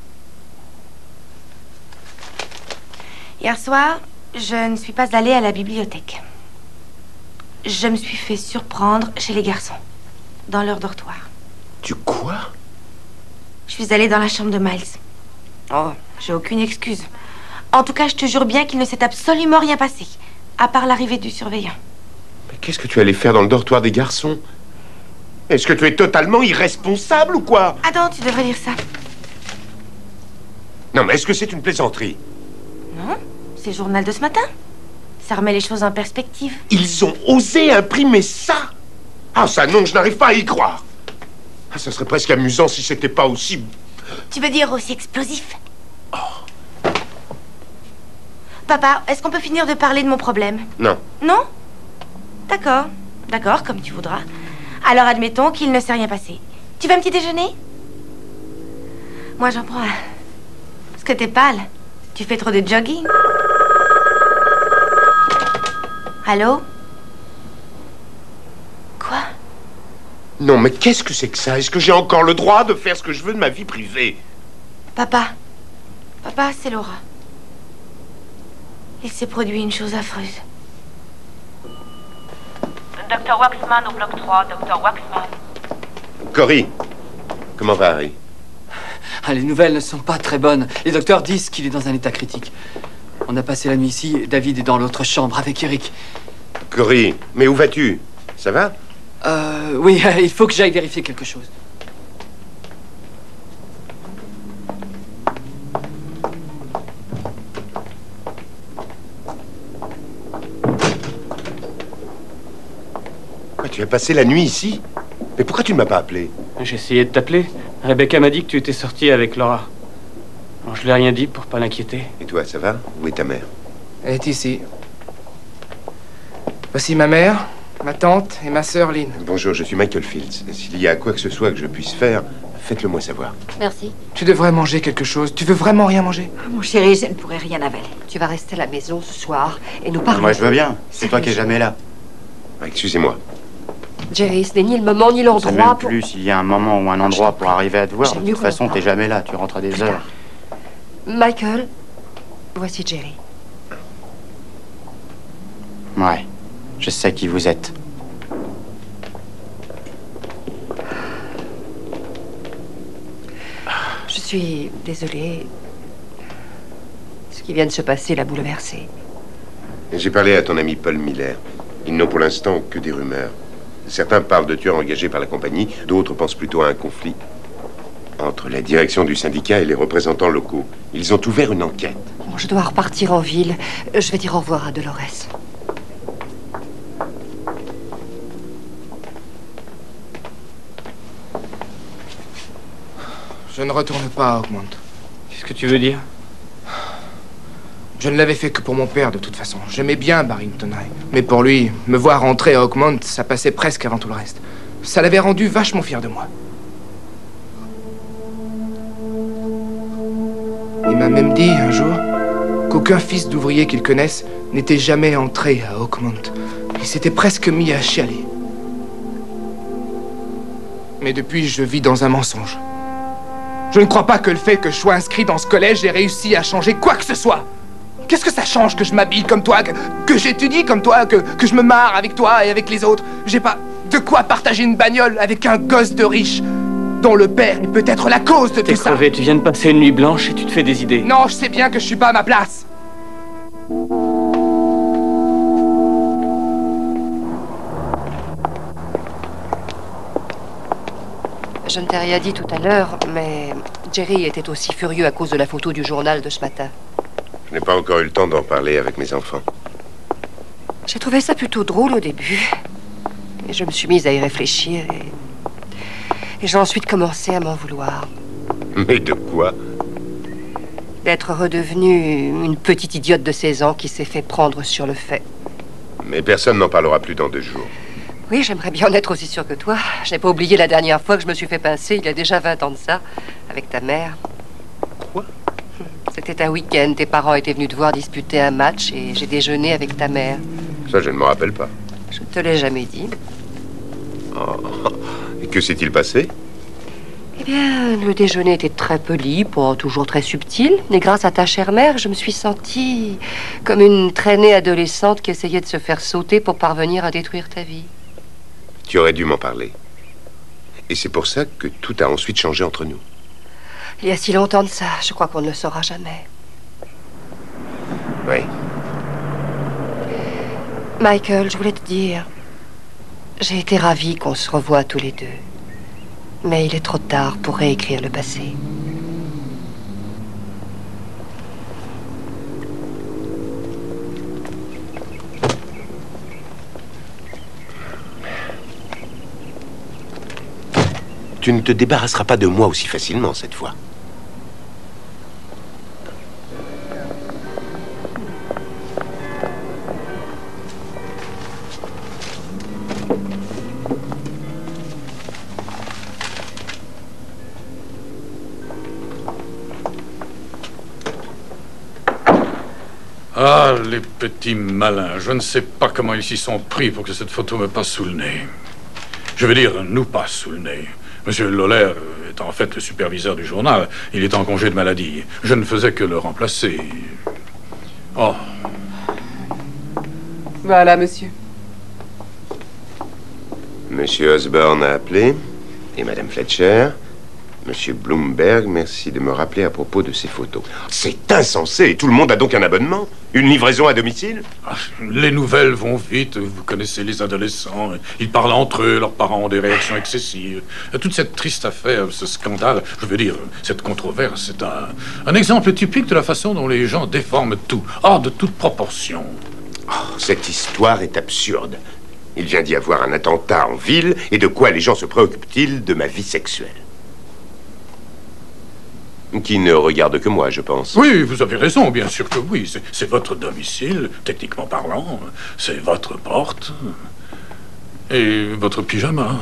Hier soir, je ne suis pas allée à la bibliothèque. Je me suis fait surprendre chez les garçons, dans leur dortoir. Tu quoi? Je suis allée dans la chambre de Miles. Oh, j'ai aucune excuse. En tout cas, je te jure bien qu'il ne s'est absolument rien passé, à part l'arrivée du surveillant. Mais qu'est-ce que tu allais faire dans le dortoir des garçons? Est-ce que tu es totalement irresponsable ou quoi? Attends, tu devrais lire ça. Non, mais est-ce que c'est une plaisanterie? Non, c'est le journal de ce matin. Ça remet les choses en perspective. Ils ont osé imprimer ça? Ah, ça non, je n'arrive pas à y croire. Ah, ça serait presque amusant si c'était pas aussi... Tu veux dire aussi explosif? Oh. Papa, est-ce qu'on peut finir de parler de mon problème? Non. Non? D'accord. D'accord, comme tu voudras. Alors admettons qu'il ne s'est rien passé. Tu veux un petit déjeuner? Moi, j'en prends un. Parce que t'es pâle. Tu fais trop de jogging. Allô? Quoi? Non, mais qu'est-ce que c'est que ça? Est-ce que j'ai encore le droit de faire ce que je veux de ma vie privée? Papa. Papa, c'est Laura. Il s'est produit une chose affreuse. Docteur Waxman au bloc trois, Docteur Waxman. Cory, comment va Harry? Ah, les nouvelles ne sont pas très bonnes. Les docteurs disent qu'il est dans un état critique. On a passé la nuit ici et David est dans l'autre chambre avec Eric. Cory, mais où vas-tu? Ça va? Euh, oui, il faut que j'aille vérifier quelque chose. Quoi, tu as passer la nuit ici? Mais pourquoi tu ne m'as pas appelé? J'ai essayé de t'appeler. Rebecca m'a dit que tu étais sorti avec Laura. Alors je lui ai rien dit pour pas l'inquiéter. Et toi, ça va? Où est ta mère? Elle est ici. Voici ma mère, ma tante et ma sœur Lynn. Bonjour, je suis Michael Fields. S'il y a quoi que ce soit que je puisse faire, faites-le moi savoir. Merci. Tu devrais manger quelque chose. Tu veux vraiment rien manger? Mon chéri, je ne pourrais rien avaler. Tu vas rester à la maison ce soir et nous parler. Moi, je veux bien. C'est toi qui es jamais là. Ah, excusez-moi. Jerry, ce n'est ni le moment ni C'est l'endroit même pour... plus s'il y a un moment ou un endroit pour arriver à te voir. De J'aime mieux toute façon, qu'on en t'es jamais là. Tu rentres à des heures. Michael, voici Jerry. Ouais, je sais qui vous êtes. Je suis désolée. Ce qui vient de se passer l'a bouleversé. J'ai parlé à ton ami Paul Miller. Ils n'ont pour l'instant que des rumeurs. Certains parlent de tueurs engagés par la compagnie, d'autres pensent plutôt à un conflit entre la direction du syndicat et les représentants locaux. Ils ont ouvert une enquête. Bon, je dois repartir en ville. Je vais dire au revoir à Dolores. Je ne retourne pas à Oakmont. Qu'est-ce que tu veux dire? Je ne l'avais fait que pour mon père, de toute façon. J'aimais bien Barrington High. Mais pour lui, me voir rentrer à Oakmont, ça passait presque avant tout le reste. Ça l'avait rendu vachement fier de moi. Il m'a même dit, un jour, qu'aucun fils d'ouvrier qu'il connaisse n'était jamais entré à Oakmont. Il s'était presque mis à chialer. Mais depuis, je vis dans un mensonge. Je ne crois pas que le fait que je sois inscrit dans ce collège ait réussi à changer quoi que ce soit. Qu'est-ce que ça change que je m'habille comme toi, que, que j'étudie comme toi, que, que je me marre avec toi et avec les autres? J'ai pas de quoi partager une bagnole avec un gosse de riche, dont le père est peut-être la cause de T'es tout ça. crevé, tu viens de passer une nuit blanche et tu te fais des idées. Non, je sais bien que je suis pas à ma place. Je ne t'ai rien dit tout à l'heure, mais Jerry était aussi furieux à cause de la photo du journal de ce matin. Je n'ai pas encore eu le temps d'en parler avec mes enfants. J'ai trouvé ça plutôt drôle au début. Et je me suis mise à y réfléchir et, et j'ai ensuite commencé à m'en vouloir. Mais de quoi? D'être redevenue une petite idiote de seize ans qui s'est fait prendre sur le fait. Mais personne n'en parlera plus dans deux jours. Oui, j'aimerais bien en être aussi sûre que toi. Je n'ai pas oublié la dernière fois que je me suis fait pincer, il y a déjà vingt ans de ça, avec ta mère. Quoi? C'était un week-end, tes parents étaient venus te voir disputer un match et j'ai déjeuné avec ta mère. Ça, je ne me rappelle pas. Je ne te l'ai jamais dit. Oh. Et que s'est-il passé? Eh bien, le déjeuner était très poli, pas toujours très subtil. Et grâce à ta chère mère, je me suis sentie comme une traînée adolescente qui essayait de se faire sauter pour parvenir à détruire ta vie. Tu aurais dû m'en parler. Et c'est pour ça que tout a ensuite changé entre nous. Il y a si longtemps de ça, je crois qu'on ne le saura jamais. Oui. Michael, je voulais te dire, j'ai été ravie qu'on se revoie tous les deux. Mais il est trop tard pour réécrire le passé. Tu ne te débarrasseras pas de moi aussi facilement cette fois. Ah, les petits malins. Je ne sais pas comment ils s'y sont pris pour que cette photo me passe sous le nez. Je veux dire, nous passe sous le nez. Monsieur Lawler est en fait le superviseur du journal. Il est en congé de maladie. Je ne faisais que le remplacer. Oh. Voilà, monsieur. Monsieur Osborne a appelé. Et Madame Fletcher. Monsieur Bloomberg, merci de me rappeler à propos de ces photos. C'est insensé. Tout le monde a donc un abonnement? Une livraison à domicile? Ah, les nouvelles vont vite. Vous connaissez les adolescents. Ils parlent entre eux. Leurs parents ont des réactions excessives. Toute cette triste affaire, ce scandale, je veux dire, cette controverse, c'est un, un exemple typique de la façon dont les gens déforment tout, hors de toute proportion. Oh, cette histoire est absurde. Il vient d'y avoir un attentat en ville, et de quoi les gens se préoccupent-ils de ma vie sexuelle? Qui ne regarde que moi, je pense. Oui, vous avez raison, bien sûr que oui. C'est- C'est votre domicile, techniquement parlant. C'est votre porte. Et votre pyjama.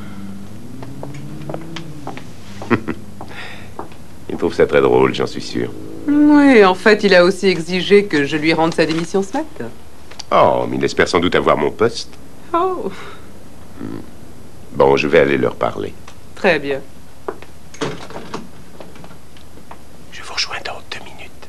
Il trouve ça très drôle, j'en suis sûr. Oui, en fait, il a aussi exigé que je lui rende sa démission ce matin. Oh, mais il espère sans doute avoir mon poste. Oh, Bon, je vais aller leur parler. très bien. Je vous rejoins dans deux minutes.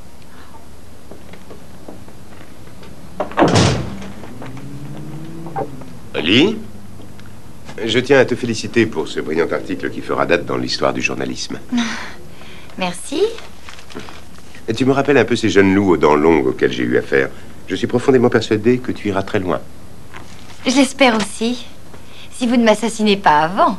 Oli, je tiens à te féliciter pour ce brillant article qui fera date dans l'histoire du journalisme. Merci. Et tu me rappelles un peu ces jeunes loups aux dents longues auxquels j'ai eu affaire. Je suis profondément persuadé que tu iras très loin. J'espère aussi. Si vous ne m'assassinez pas avant.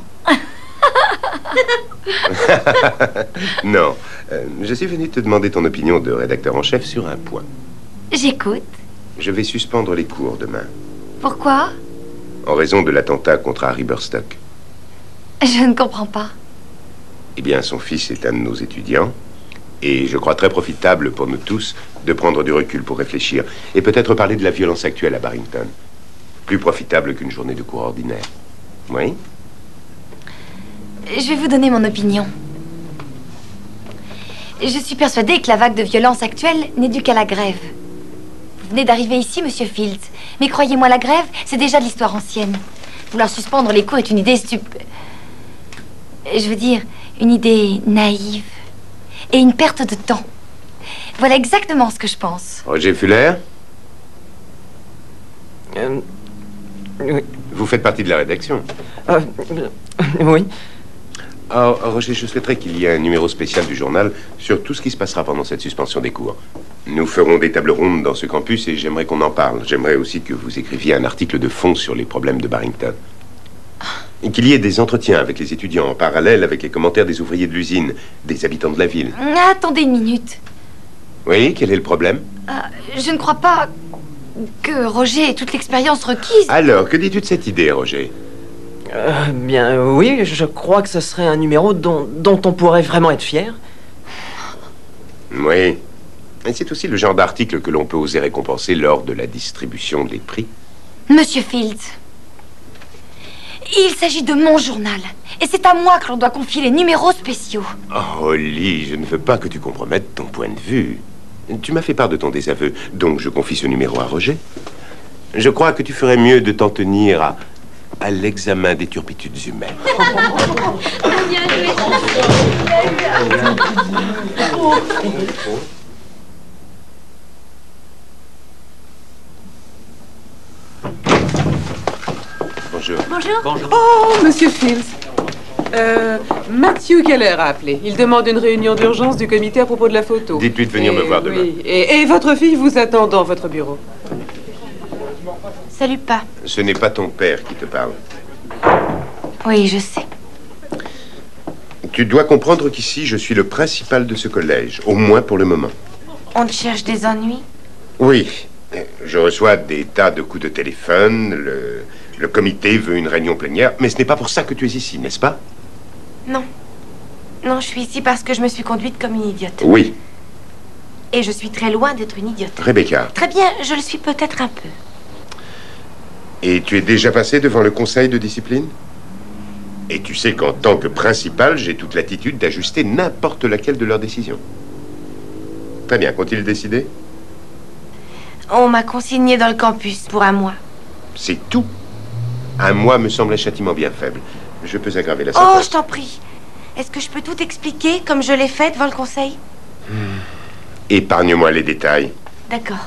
Non, euh, je suis venu te demander ton opinion de rédacteur en chef sur un point. J'écoute. Je vais suspendre les cours demain, Pourquoi? en raison de l'attentat contre Harry Burstock. Je ne comprends pas. Eh bien, son fils est un de nos étudiants, et je crois très profitable pour nous tous de prendre du recul pour réfléchir, et peut-être parler de la violence actuelle à Barrington. Plus profitable qu'une journée de cours ordinaire. Oui? Je vais vous donner mon opinion. Je suis persuadée que la vague de violence actuelle n'est due qu'à la grève. Vous venez d'arriver ici, Monsieur Fields. Mais croyez-moi, la grève, c'est déjà de l'histoire ancienne. Vouloir suspendre les cours est une idée stup... Je veux dire, une idée naïve. Et une perte de temps. Voilà exactement ce que je pense. Roger Fuller? Euh, oui. Vous faites partie de la rédaction? Euh, oui. Oh, Roger, je souhaiterais qu'il y ait un numéro spécial du journal sur tout ce qui se passera pendant cette suspension des cours. Nous ferons des tables rondes dans ce campus et j'aimerais qu'on en parle. J'aimerais aussi que vous écriviez un article de fond sur les problèmes de Barrington. Et qu'il y ait des entretiens avec les étudiants en parallèle avec les commentaires des ouvriers de l'usine, des habitants de la ville. Attendez une minute. Oui, quel est le problème? Euh, je ne crois pas que Roger ait toute l'expérience requise. Alors, que dis-tu de cette idée, Roger? Euh, bien, oui, je crois que ce serait un numéro dont, dont on pourrait vraiment être fier. Oui. Et c'est aussi le genre d'article que l'on peut oser récompenser lors de la distribution des prix. Monsieur Fields, il s'agit de mon journal. Et c'est à moi que l'on doit confier les numéros spéciaux. Oh, Holly, je ne veux pas que tu compromettes ton point de vue. Tu m'as fait part de ton désaveu, donc je confie ce numéro à Roger. Je crois que tu ferais mieux de t'en tenir à, à l'examen des turpitudes humaines. Bonjour. Bonjour. Bonjour. Oh, Monsieur Fields. Euh, Matthew Keller a appelé. Il demande une réunion d'urgence du comité à propos de la photo. Dites-lui de venir Et me voir demain. oui, Et, et votre fille vous attend dans votre bureau. Salut, pas. Ce n'est pas ton père qui te parle. Oui, je sais. Tu dois comprendre qu'ici, je suis le principal de ce collège, au moins pour le moment. On te cherche des ennuis? Oui, je reçois des tas de coups de téléphone, le, le comité veut une réunion plénière, mais ce n'est pas pour ça que tu es ici, n'est-ce pas? Non. Non, je suis ici parce que je me suis conduite comme une idiote. Oui, Et je suis très loin d'être une idiote. Rebecca. Très bien, je le suis peut-être un peu. Et tu es déjà passé devant le conseil de discipline? Et tu sais qu'en tant que principal, j'ai toute l'attitude d'ajuster n'importe laquelle de leurs décisions. Très bien, qu'ont-ils décidé? On m'a consigné dans le campus pour un mois. C'est tout. Un mois me semble un châtiment bien faible. Je peux aggraver la Oh, sentence. je t'en prie. Est-ce que je peux tout expliquer comme je l'ai fait devant le conseil? Épargne-moi les détails. D'accord.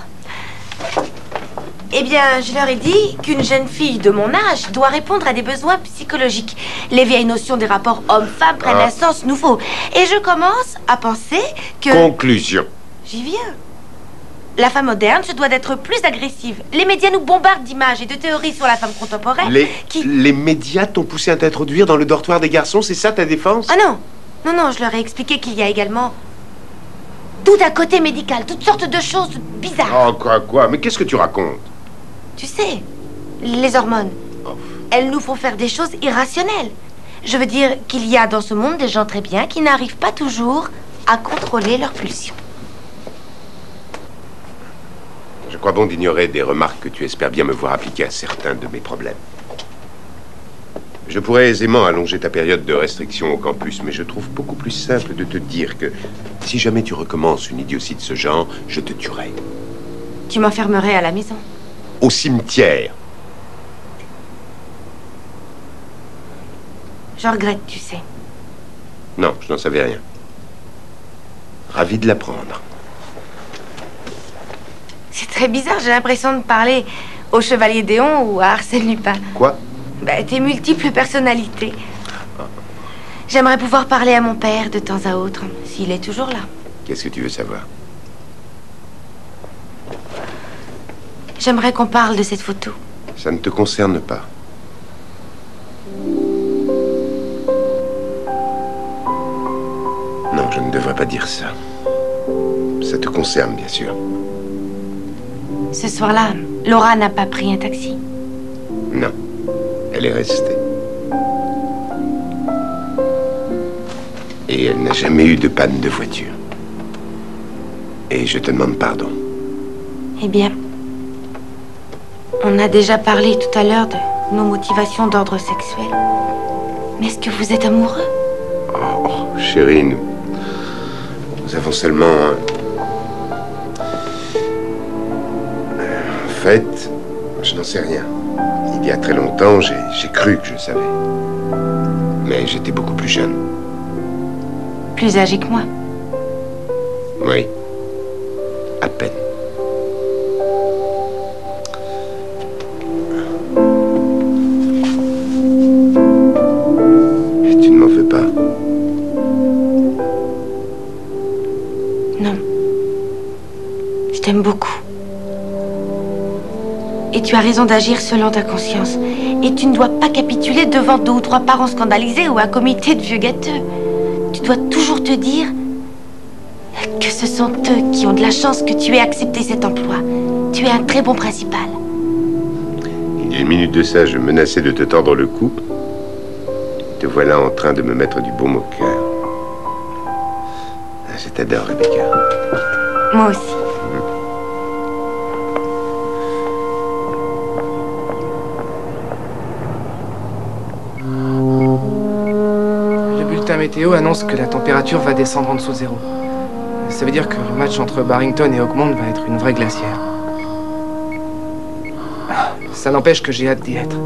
Eh bien, je leur ai dit qu'une jeune fille de mon âge doit répondre à des besoins psychologiques. Les vieilles notions des rapports hommes-femmes prennent Ah. un sens nouveau. Et je commence à penser que... Conclusion. J'y viens. La femme moderne se doit d'être plus agressive. Les médias nous bombardent d'images et de théories sur la femme contemporaine. Les, les médias t'ont poussé à t'introduire dans le dortoir des garçons, c'est ça ta défense? Ah non. Non, non, je leur ai expliqué qu'il y a également tout un côté médical, toutes sortes de choses bizarres. Oh, quoi, quoi? Mais qu'est-ce que tu racontes? Tu sais, Les hormones. Elles nous font faire des choses irrationnelles. Je veux dire qu'il y a dans ce monde des gens très bien qui n'arrivent pas toujours à contrôler leurs pulsions. Je crois bon d'ignorer des remarques que tu espères bien me voir appliquer à certains de mes problèmes. Je pourrais aisément allonger ta période de restriction au campus, mais je trouve beaucoup plus simple de te dire que si jamais tu recommences une idiotie de ce genre, je te tuerai. Tu m'enfermerais à la maison. Au cimetière. Je regrette, tu sais. Non, je n'en savais rien. Ravi de l'apprendre. C'est très bizarre, j'ai l'impression de parler au Chevalier Déon ou à Arsène Lupin. Quoi? Bah, tes multiples personnalités. J'aimerais pouvoir parler à mon père de temps à autre, s'il est toujours là. Qu'est-ce que tu veux savoir? J'aimerais qu'on parle de cette photo. Ça ne te concerne pas. Non, je ne devrais pas dire ça. Ça te concerne, bien sûr. Ce soir-là, Laura n'a pas pris un taxi. Non, elle est restée. Et elle n'a jamais eu de panne de voiture. Et je te demande pardon. Eh bien, on a déjà parlé tout à l'heure de nos motivations d'ordre sexuel. Mais est-ce que vous êtes amoureux? Oh, chérie, nous... Nous avons seulement... En fait, je n'en sais rien. Il y a très longtemps, j'ai j'ai cru que je savais. Mais j'étais beaucoup plus jeune. Plus âgé que moi. Oui. À peine. Et tu ne m'en veux pas? Non. Je t'aime beaucoup. Et tu as raison d'agir selon ta conscience. Et tu ne dois pas capituler devant deux ou trois parents scandalisés ou un comité de vieux gâteux. Tu dois toujours te dire que ce sont eux qui ont de la chance que tu aies accepté cet emploi. Tu es un très bon principal. Il y a une minute de ça, je menaçais de te tordre le cou. Te voilà en train de me mettre du baume au cœur. Je t'adore, Rebecca. Moi aussi. Le bulletin météo annonce que la température va descendre en dessous de zéro. Ça veut dire que le match entre Barrington et Oakmont va être une vraie glacière. Ça n'empêche que j'ai hâte d'y être.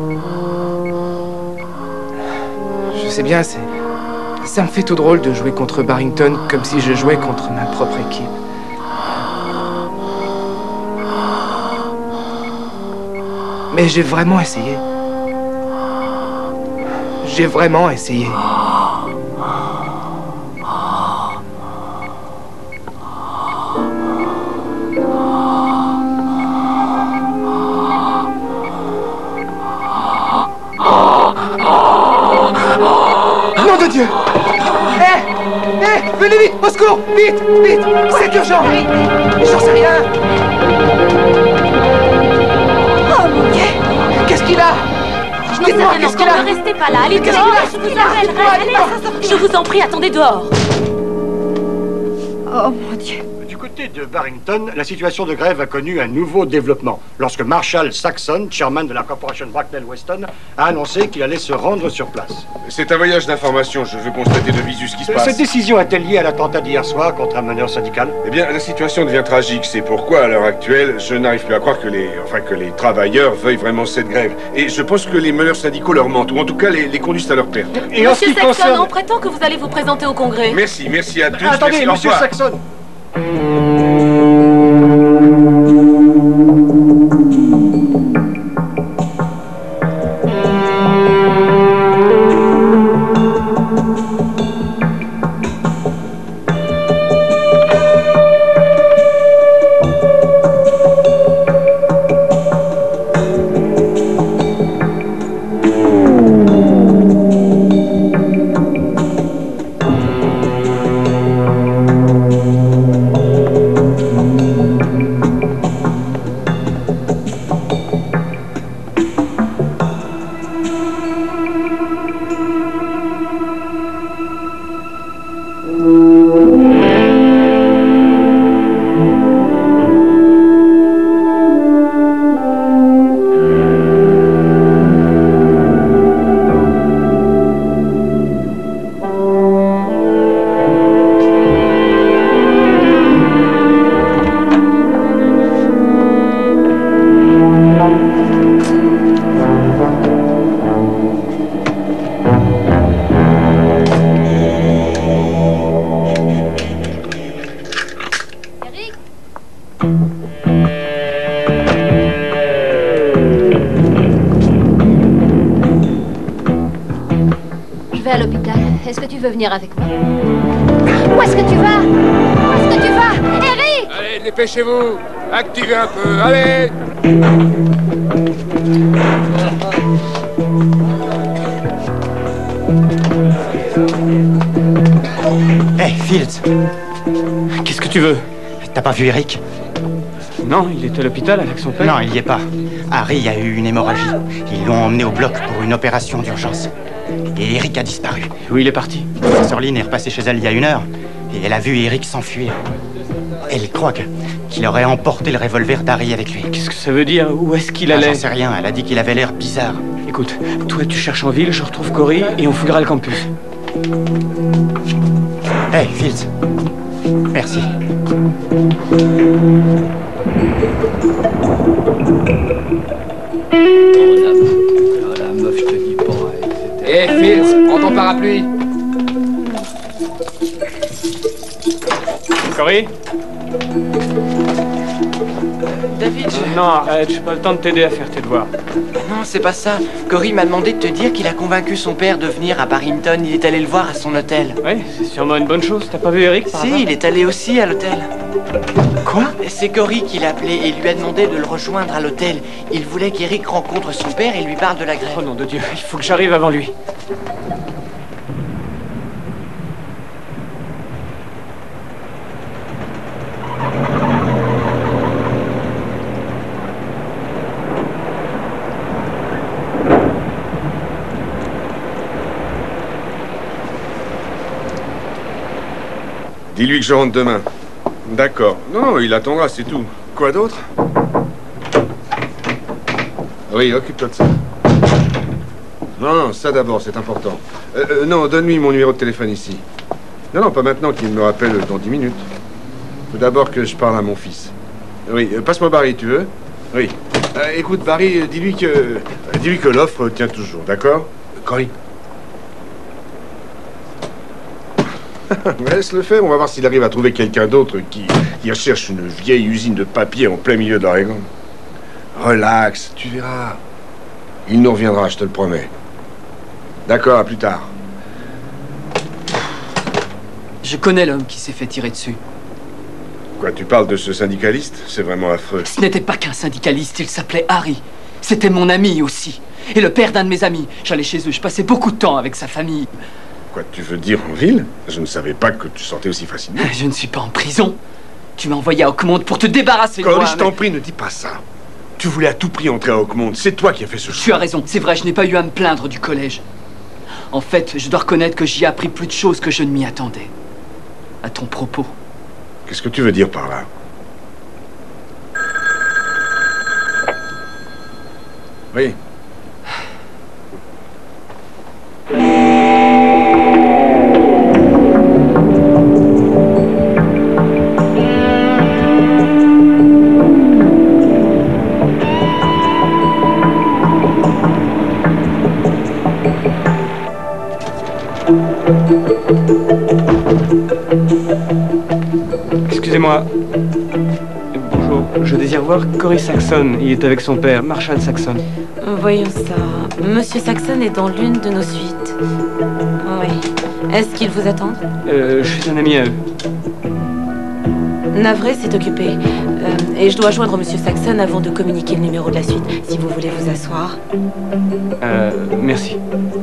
Je sais bien, c'est... Ça me fait tout drôle de jouer contre Barrington comme si je jouais contre ma propre équipe. Mais j'ai vraiment essayé. J'ai vraiment essayé. Nom de Dieu! Hé! Hé! Venez vite! Au secours! Vite! Vite! C'est urgent! J'en sais rien! Oh mon Dieu! Qu'est-ce qu'il a? Dites-moi, qu'est-ce qu'il a? Ne restez pas là, allez Qu'est-ce dehors, qu'il a? je vous appellerai, allez, je vous en prie, attendez dehors. Oh mon Dieu. Du côté de Barrington, la situation de grève a connu un nouveau développement lorsque Marshall Saxon, chairman de la corporation Bracknell-Weston, a annoncé qu'il allait se rendre sur place. C'est un voyage d'information. Je veux constater de visu ce qui se passe. Cette décision est-elle liée à l'attentat d'hier soir contre un meneur syndical? Eh bien, la situation devient tragique. C'est pourquoi, à l'heure actuelle, je n'arrive plus à croire que les, enfin, que les travailleurs veuillent vraiment cette grève. Et je pense que les meneurs syndicaux leur mentent, ou en tout cas les, les conduisent à leur perte. Et en ce Monsieur qui Saxon, concerne... on prétend que vous allez vous présenter au Congrès. Merci, merci à tous. Attendez, merci, au monsieur revoir. Saxon. vais à l'hôpital. Est-ce que tu veux venir avec moi? Où est-ce que tu vas? Où est-ce que tu vas? Eric! Allez, dépêchez-vous! Activez un peu, allez! Hé, hey, Fields! Qu'est-ce que tu veux? T'as pas vu Eric? Non, il est à l'hôpital avec son père. Non, il y est pas. Harry a eu une hémorragie. Ils l'ont emmené au bloc pour une opération d'urgence. Et Eric a disparu. Où il est parti? Professeur Lynn est repassée chez elle il y a une heure. Et elle a vu Eric s'enfuir. Elle croit que, qu'il aurait emporté le revolver d'Harry avec lui. Qu'est-ce que ça veut dire? Où est-ce qu'il ah, allait? J'en sais rien. Elle a dit qu'il avait l'air bizarre. Écoute, toi tu cherches en ville, je retrouve Cory et on fouillera le campus. Hé, hey, Fields. Merci. Oh la meuf, je te dis pas. Hé, hey, Fields, prends ton parapluie. Cory? David, je... Non, arrête, j'ai pas le temps de t'aider à faire tes devoirs. Non, c'est pas ça. Cory m'a demandé de te dire qu'il a convaincu son père de venir à Barrington. Il est allé le voir à son hôtel. Oui, c'est sûrement une bonne chose. T'as pas vu Eric par Si, hasard? il est allé aussi à l'hôtel. Quoi? C'est Cory qui l'a appelé et lui a demandé de le rejoindre à l'hôtel. Il voulait qu'Eric rencontre son père et lui parle de la grève. Oh nom de Dieu, il faut que j'arrive avant lui. Dis-lui que je rentre demain. D'accord. Non, non, il attendra, c'est tout. Quoi d'autre? Oui, occupe-toi de ça. Non, non, ça d'abord, c'est important. Euh, euh, non, donne-lui mon numéro de téléphone ici. Non, non, pas maintenant, qu'il me rappelle dans dix minutes. Faut d'abord que je parle à mon fils. Oui, euh, passe-moi Barry, tu veux? Oui. Euh, écoute, Barry, euh, dis-lui que... Euh, dis-lui que l'offre tient toujours, d'accord? Cory. Laisse-le faire, on va voir s'il arrive à trouver quelqu'un d'autre qui, qui recherche une vieille usine de papier en plein milieu de l'Oregon. Relax, tu verras. Il nous reviendra, je te le promets. D'accord, à plus tard. Je connais l'homme qui s'est fait tirer dessus. Quoi, tu parles de ce syndicaliste? C'est vraiment affreux. Ce n'était pas qu'un syndicaliste, il s'appelait Harry. C'était mon ami aussi. Et le père d'un de mes amis. J'allais chez eux, je passais beaucoup de temps avec sa famille. Quoi, tu veux dire en ville? Je ne savais pas que tu sortais aussi facilement. Je ne suis pas en prison. Tu m'as envoyé à Oakmont pour te débarrasser de moi. Cory, je t'en mais... prie, ne dis pas ça. Tu voulais à tout prix entrer à Oakmont. C'est toi qui as fait ce choix. Tu as raison, c'est vrai, je n'ai pas eu à me plaindre du collège. En fait, je dois reconnaître que j'y ai appris plus de choses que je ne m'y attendais. À ton propos. Qu'est-ce que tu veux dire par là? Oui. Excusez-moi. Bonjour, je désire voir Cory Saxon. Il est avec son père, Marshall Saxon. Voyons ça. Monsieur Saxon est dans l'une de nos suites. Oui. Est-ce qu'ils vous attendent? Euh, je suis un ami à eux. Navré, c'est occupé. Euh, et je dois joindre Monsieur Saxon avant de communiquer le numéro de la suite. Si vous voulez vous asseoir. Euh, merci.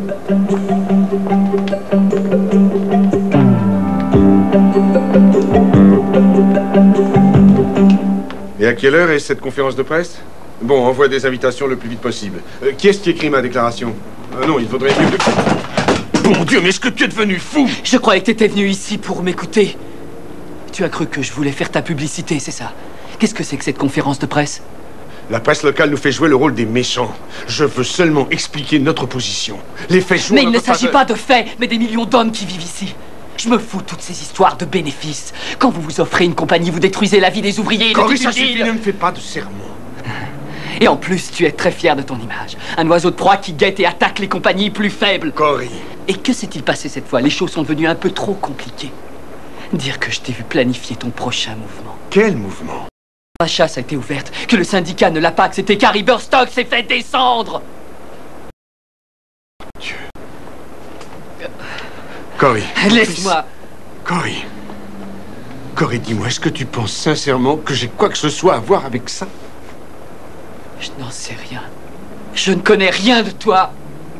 Et à quelle heure est cette conférence de presse? Bon, envoie des invitations le plus vite possible. Euh, qui est-ce qui écrit ma déclaration? euh, Non, il faudrait mieux que... Bon Dieu, mais est-ce que tu es devenu fou? Je croyais que tu étais venu ici pour m'écouter. Tu as cru que je voulais faire ta publicité, c'est ça? Qu'est-ce que c'est que cette conférence de presse? La presse locale nous fait jouer le rôle des méchants. Je veux seulement expliquer notre position. Les faits jouent Mais en il ne notre s'agit faveur. pas de faits, mais des millions d'hommes qui vivent ici. Je me fous de toutes ces histoires de bénéfices. Quand vous vous offrez une compagnie, vous détruisez la vie des ouvriers et Cory, des ça petites suffit, villes. ne me fais pas de sermons. Et en plus, tu es très fier de ton image. Un oiseau de proie qui guette et attaque les compagnies plus faibles. Cory. Et que s'est-il passé cette fois? Les choses sont devenues un peu trop compliquées. Dire que je t'ai vu planifier ton prochain mouvement. Quel mouvement? La chasse a été ouverte, que le syndicat ne l'a pas accepté, qu'Harry Burstock s'est fait descendre. Dieu. Cory. Laisse-moi. Cory. Cory, dis-moi, est-ce que tu penses sincèrement que j'ai quoi que ce soit à voir avec ça? Je n'en sais rien. Je ne connais rien de toi.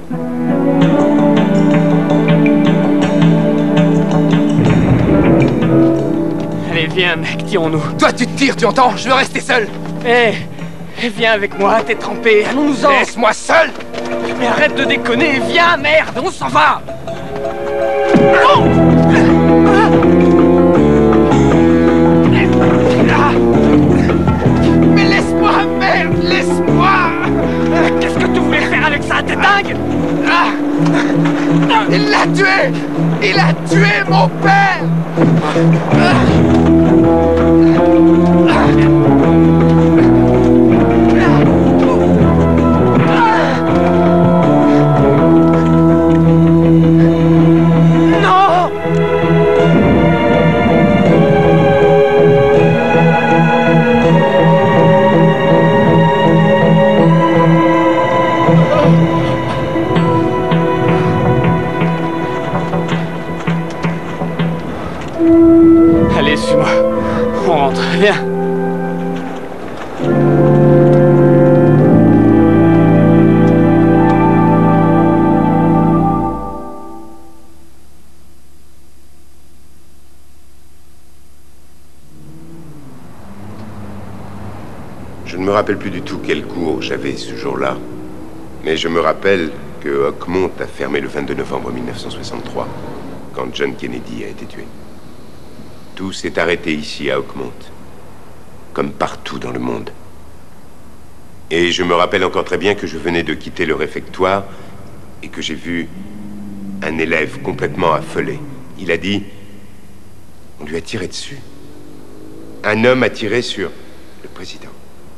Allez, viens, mec, tirons-nous. Toi, tu te tires, tu entends? Je veux rester seul. Hé, hey, viens avec moi, t'es trempé. Allons-nous-en. Laisse-moi seul. Mais arrête de déconner, viens, merde, on s'en va. Mais laisse-moi, merde, laisse-moi. Qu'est-ce que tu voulais faire avec ça? T'es dingue? Il l'a tué. Il a tué mon père. Allez, suis-moi. On rentre, viens. Je ne me rappelle plus du tout quel cours j'avais ce jour-là, mais je me rappelle que Oakmont a fermé le vingt-deux novembre mille neuf cent soixante-trois, quand John Kennedy a été tué. Tout s'est arrêté ici à Oakmont, comme partout dans le monde. Et je me rappelle encore très bien que je venais de quitter le réfectoire et que j'ai vu un élève complètement affolé. Il a dit, on lui a tiré dessus. Un homme a tiré sur le président.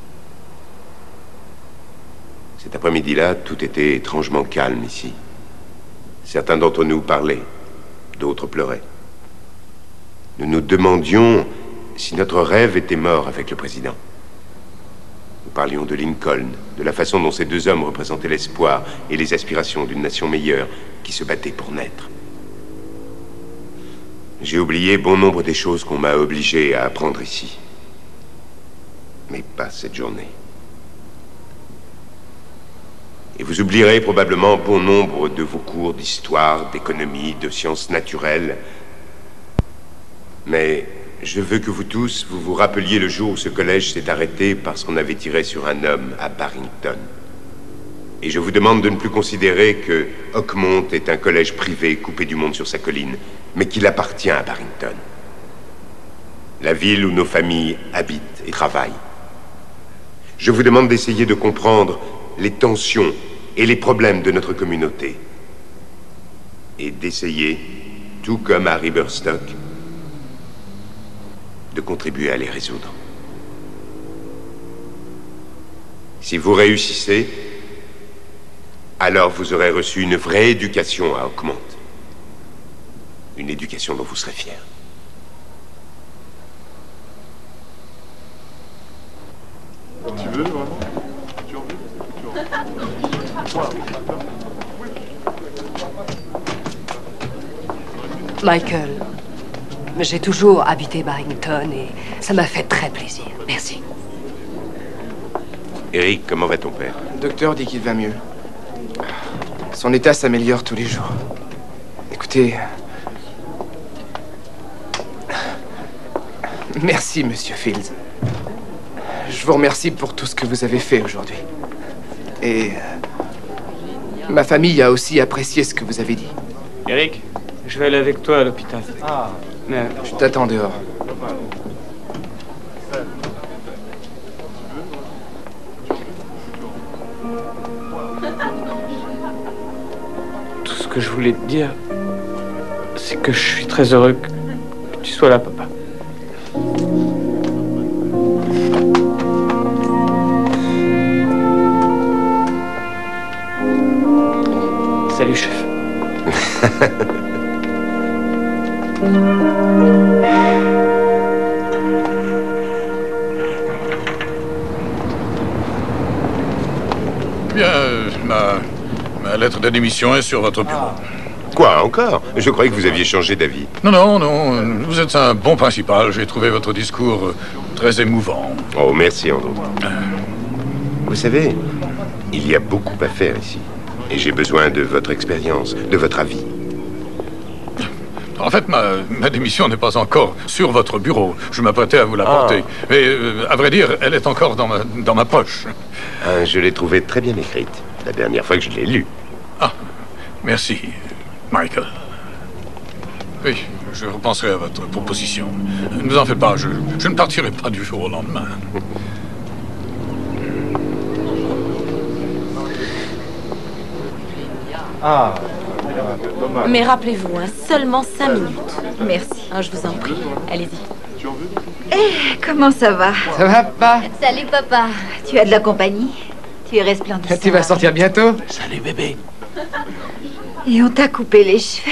Cet après-midi-là, tout était étrangement calme ici. Certains d'entre nous parlaient, d'autres pleuraient. Nous nous demandions si notre rêve était mort avec le président. Nous parlions de Lincoln, de la façon dont ces deux hommes représentaient l'espoir et les aspirations d'une nation meilleure qui se battait pour naître. J'ai oublié bon nombre des choses qu'on m'a obligé à apprendre ici. Mais pas cette journée. Et vous oublierez probablement bon nombre de vos cours d'histoire, d'économie, de sciences naturelles. Mais je veux que vous tous, vous vous rappeliez le jour où ce collège s'est arrêté parce qu'on avait tiré sur un homme à Barrington. Et je vous demande de ne plus considérer que Oakmont est un collège privé coupé du monde sur sa colline, mais qu'il appartient à Barrington. La ville où nos familles habitent et travaillent. Je vous demande d'essayer de comprendre les tensions et les problèmes de notre communauté. Et d'essayer, tout comme à Riverstock, de contribuer à les résoudre. Si vous réussissez, alors vous aurez reçu une vraie éducation à Oakmont. Une éducation dont vous serez fiers. Tu veux vraiment? Tu en veux? Michael, j'ai toujours habité Barrington et ça m'a fait très plaisir. Merci. Eric, comment va ton père? Le docteur dit qu'il va mieux. Son état s'améliore tous les jours. Écoutez... Merci, Monsieur Fields. Je vous remercie pour tout ce que vous avez fait aujourd'hui. Et... ma famille a aussi apprécié ce que vous avez dit. Eric, je vais aller avec toi à l'hôpital. Ah. Mais... Je t'attends dehors. Tout ce que je voulais te dire, c'est que je suis très heureux que tu sois là, papa. Salut, chef. Bien, euh, ma, ma lettre de démission est sur votre bureau. Quoi, encore? Je croyais que vous aviez changé d'avis. Non, non, non. Vous êtes un bon principal. J'ai trouvé votre discours euh, très émouvant. Oh, merci, Andrew. Vous savez, il y a beaucoup à faire ici. Et j'ai besoin de votre expérience, de votre avis. En fait, ma, ma démission n'est pas encore sur votre bureau. Je m'apprêtais à vous l'apporter. Ah. Mais, euh, à vrai dire, elle est encore dans ma, dans ma poche. Ah, je l'ai trouvée très bien écrite. La dernière fois que je l'ai lue. Ah, merci, Michael. Oui, je repenserai à votre proposition. Ne vous en faites pas, je, je ne partirai pas du jour au lendemain. Ah, Mais rappelez-vous, hein, seulement cinq minutes. Merci. Ah, je vous en prie. Allez-y. Eh, comment ça va? Ça va pas? Salut, papa. Tu as de la compagnie? Tu es resplendissant. Tu vas sortir bientôt? Salut, bébé. Et on t'a coupé les cheveux.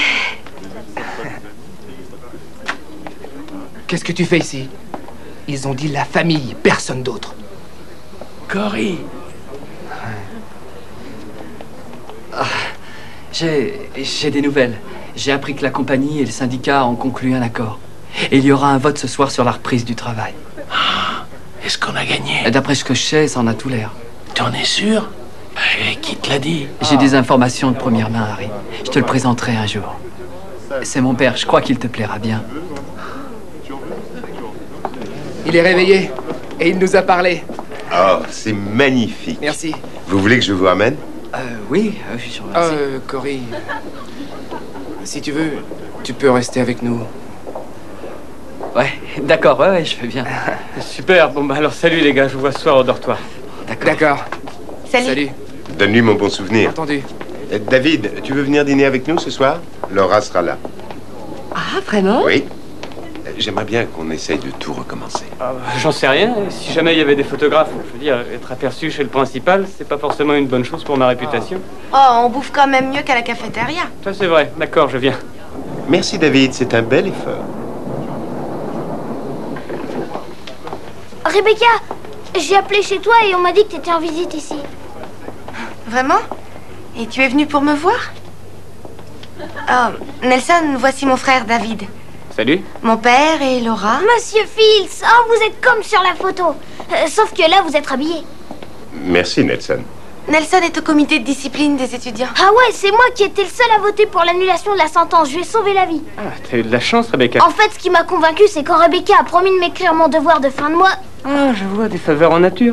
Qu'est-ce que tu fais ici? Ils ont dit la famille, personne d'autre. Cory. Ah, j'ai... j'ai des nouvelles. J'ai appris que la compagnie et le syndicat ont conclu un accord. Et il y aura un vote ce soir sur la reprise du travail. Ah, est-ce qu'on a gagné? D'après ce que je sais, ça en a tout l'air. T'en es sûr? Et qui te l'a dit? J'ai des informations de première main, Harry. Je te le présenterai un jour. C'est mon père, je crois qu'il te plaira bien. Il est réveillé et il nous a parlé. Oh, c'est magnifique. Merci. Vous voulez que je vous ramène? Euh, oui, euh, je suis remercie. Euh, Cory, si tu veux, tu peux rester avec nous. Ouais, d'accord, ouais, ouais, je fais bien. Super, bon bah alors salut les gars, je vous vois ce soir au dortoir. D'accord. Salut. Salut. Donne-lui mon bon souvenir. Entendu. Euh, David, tu veux venir dîner avec nous ce soir? Laura sera là. Ah, vraiment? Oui. Euh, J'aimerais bien qu'on essaye de tout recommencer. Ah, bah, j'en sais rien, si jamais il y avait des photographes, je veux dire, être aperçu chez le principal, c'est pas forcément une bonne chose pour ma réputation. Oh, on bouffe quand même mieux qu'à la cafétéria. Ça c'est vrai, d'accord, je viens. Merci David, c'est un bel effort. Rebecca, j'ai appelé chez toi et on m'a dit que tu étais en visite ici. Vraiment? Et tu es venu pour me voir? Oh, Nelson, voici mon frère David. Salut. Mon père et Laura. Monsieur Fields, oh, vous êtes comme sur la photo. Euh, sauf que là, vous êtes habillé. Merci Nelson. Nelson est au comité de discipline des étudiants. Ah ouais, c'est moi qui étais le seul à voter pour l'annulation de la sentence. Je lui ai sauvé la vie. Ah, t'as eu de la chance, Rebecca. En fait, ce qui m'a convaincu, c'est quand Rebecca a promis de m'écrire mon devoir de fin de mois. Ah, je vois, des faveurs en nature.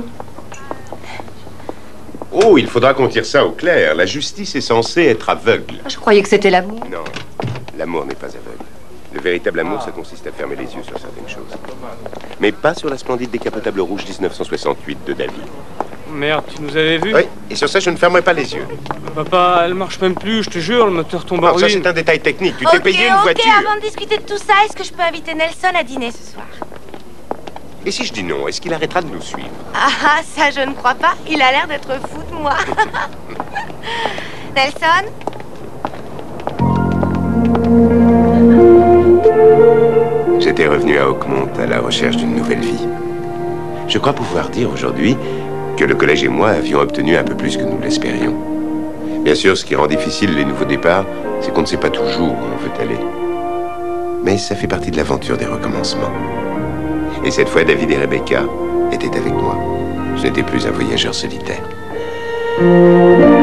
Oh, il faudra qu'on tire ça au clair. La justice est censée être aveugle. Je croyais que c'était l'amour. Non, l'amour n'est pas aveugle. Le véritable amour, ça consiste à fermer les yeux sur certaines choses. Mais pas sur la splendide décapotable rouge dix-neuf cent soixante-huit de David. Merde, tu nous avais vus? Oui, et sur ça, je ne fermerai pas les yeux. Papa, elle marche même plus, je te jure, le moteur tombe en Non, ça, ruine. c'est un détail technique. Tu Ok, t'es payé une ok, voiture. avant de discuter de tout ça, est-ce que je peux inviter Nelson à dîner ce soir? Et si je dis non, est-ce qu'il arrêtera de nous suivre? Ah, ah, ça je ne crois pas. Il a l'air d'être fou de moi. Nelson? J'étais revenu à Oakmont à la recherche d'une nouvelle vie. Je crois pouvoir dire aujourd'hui que le collège et moi avions obtenu un peu plus que nous l'espérions. Bien sûr, ce qui rend difficile les nouveaux départs, c'est qu'on ne sait pas toujours où on veut aller. Mais ça fait partie de l'aventure des recommencements. Et cette fois, David et Rebecca étaient avec moi. Je n'étais plus un voyageur solitaire.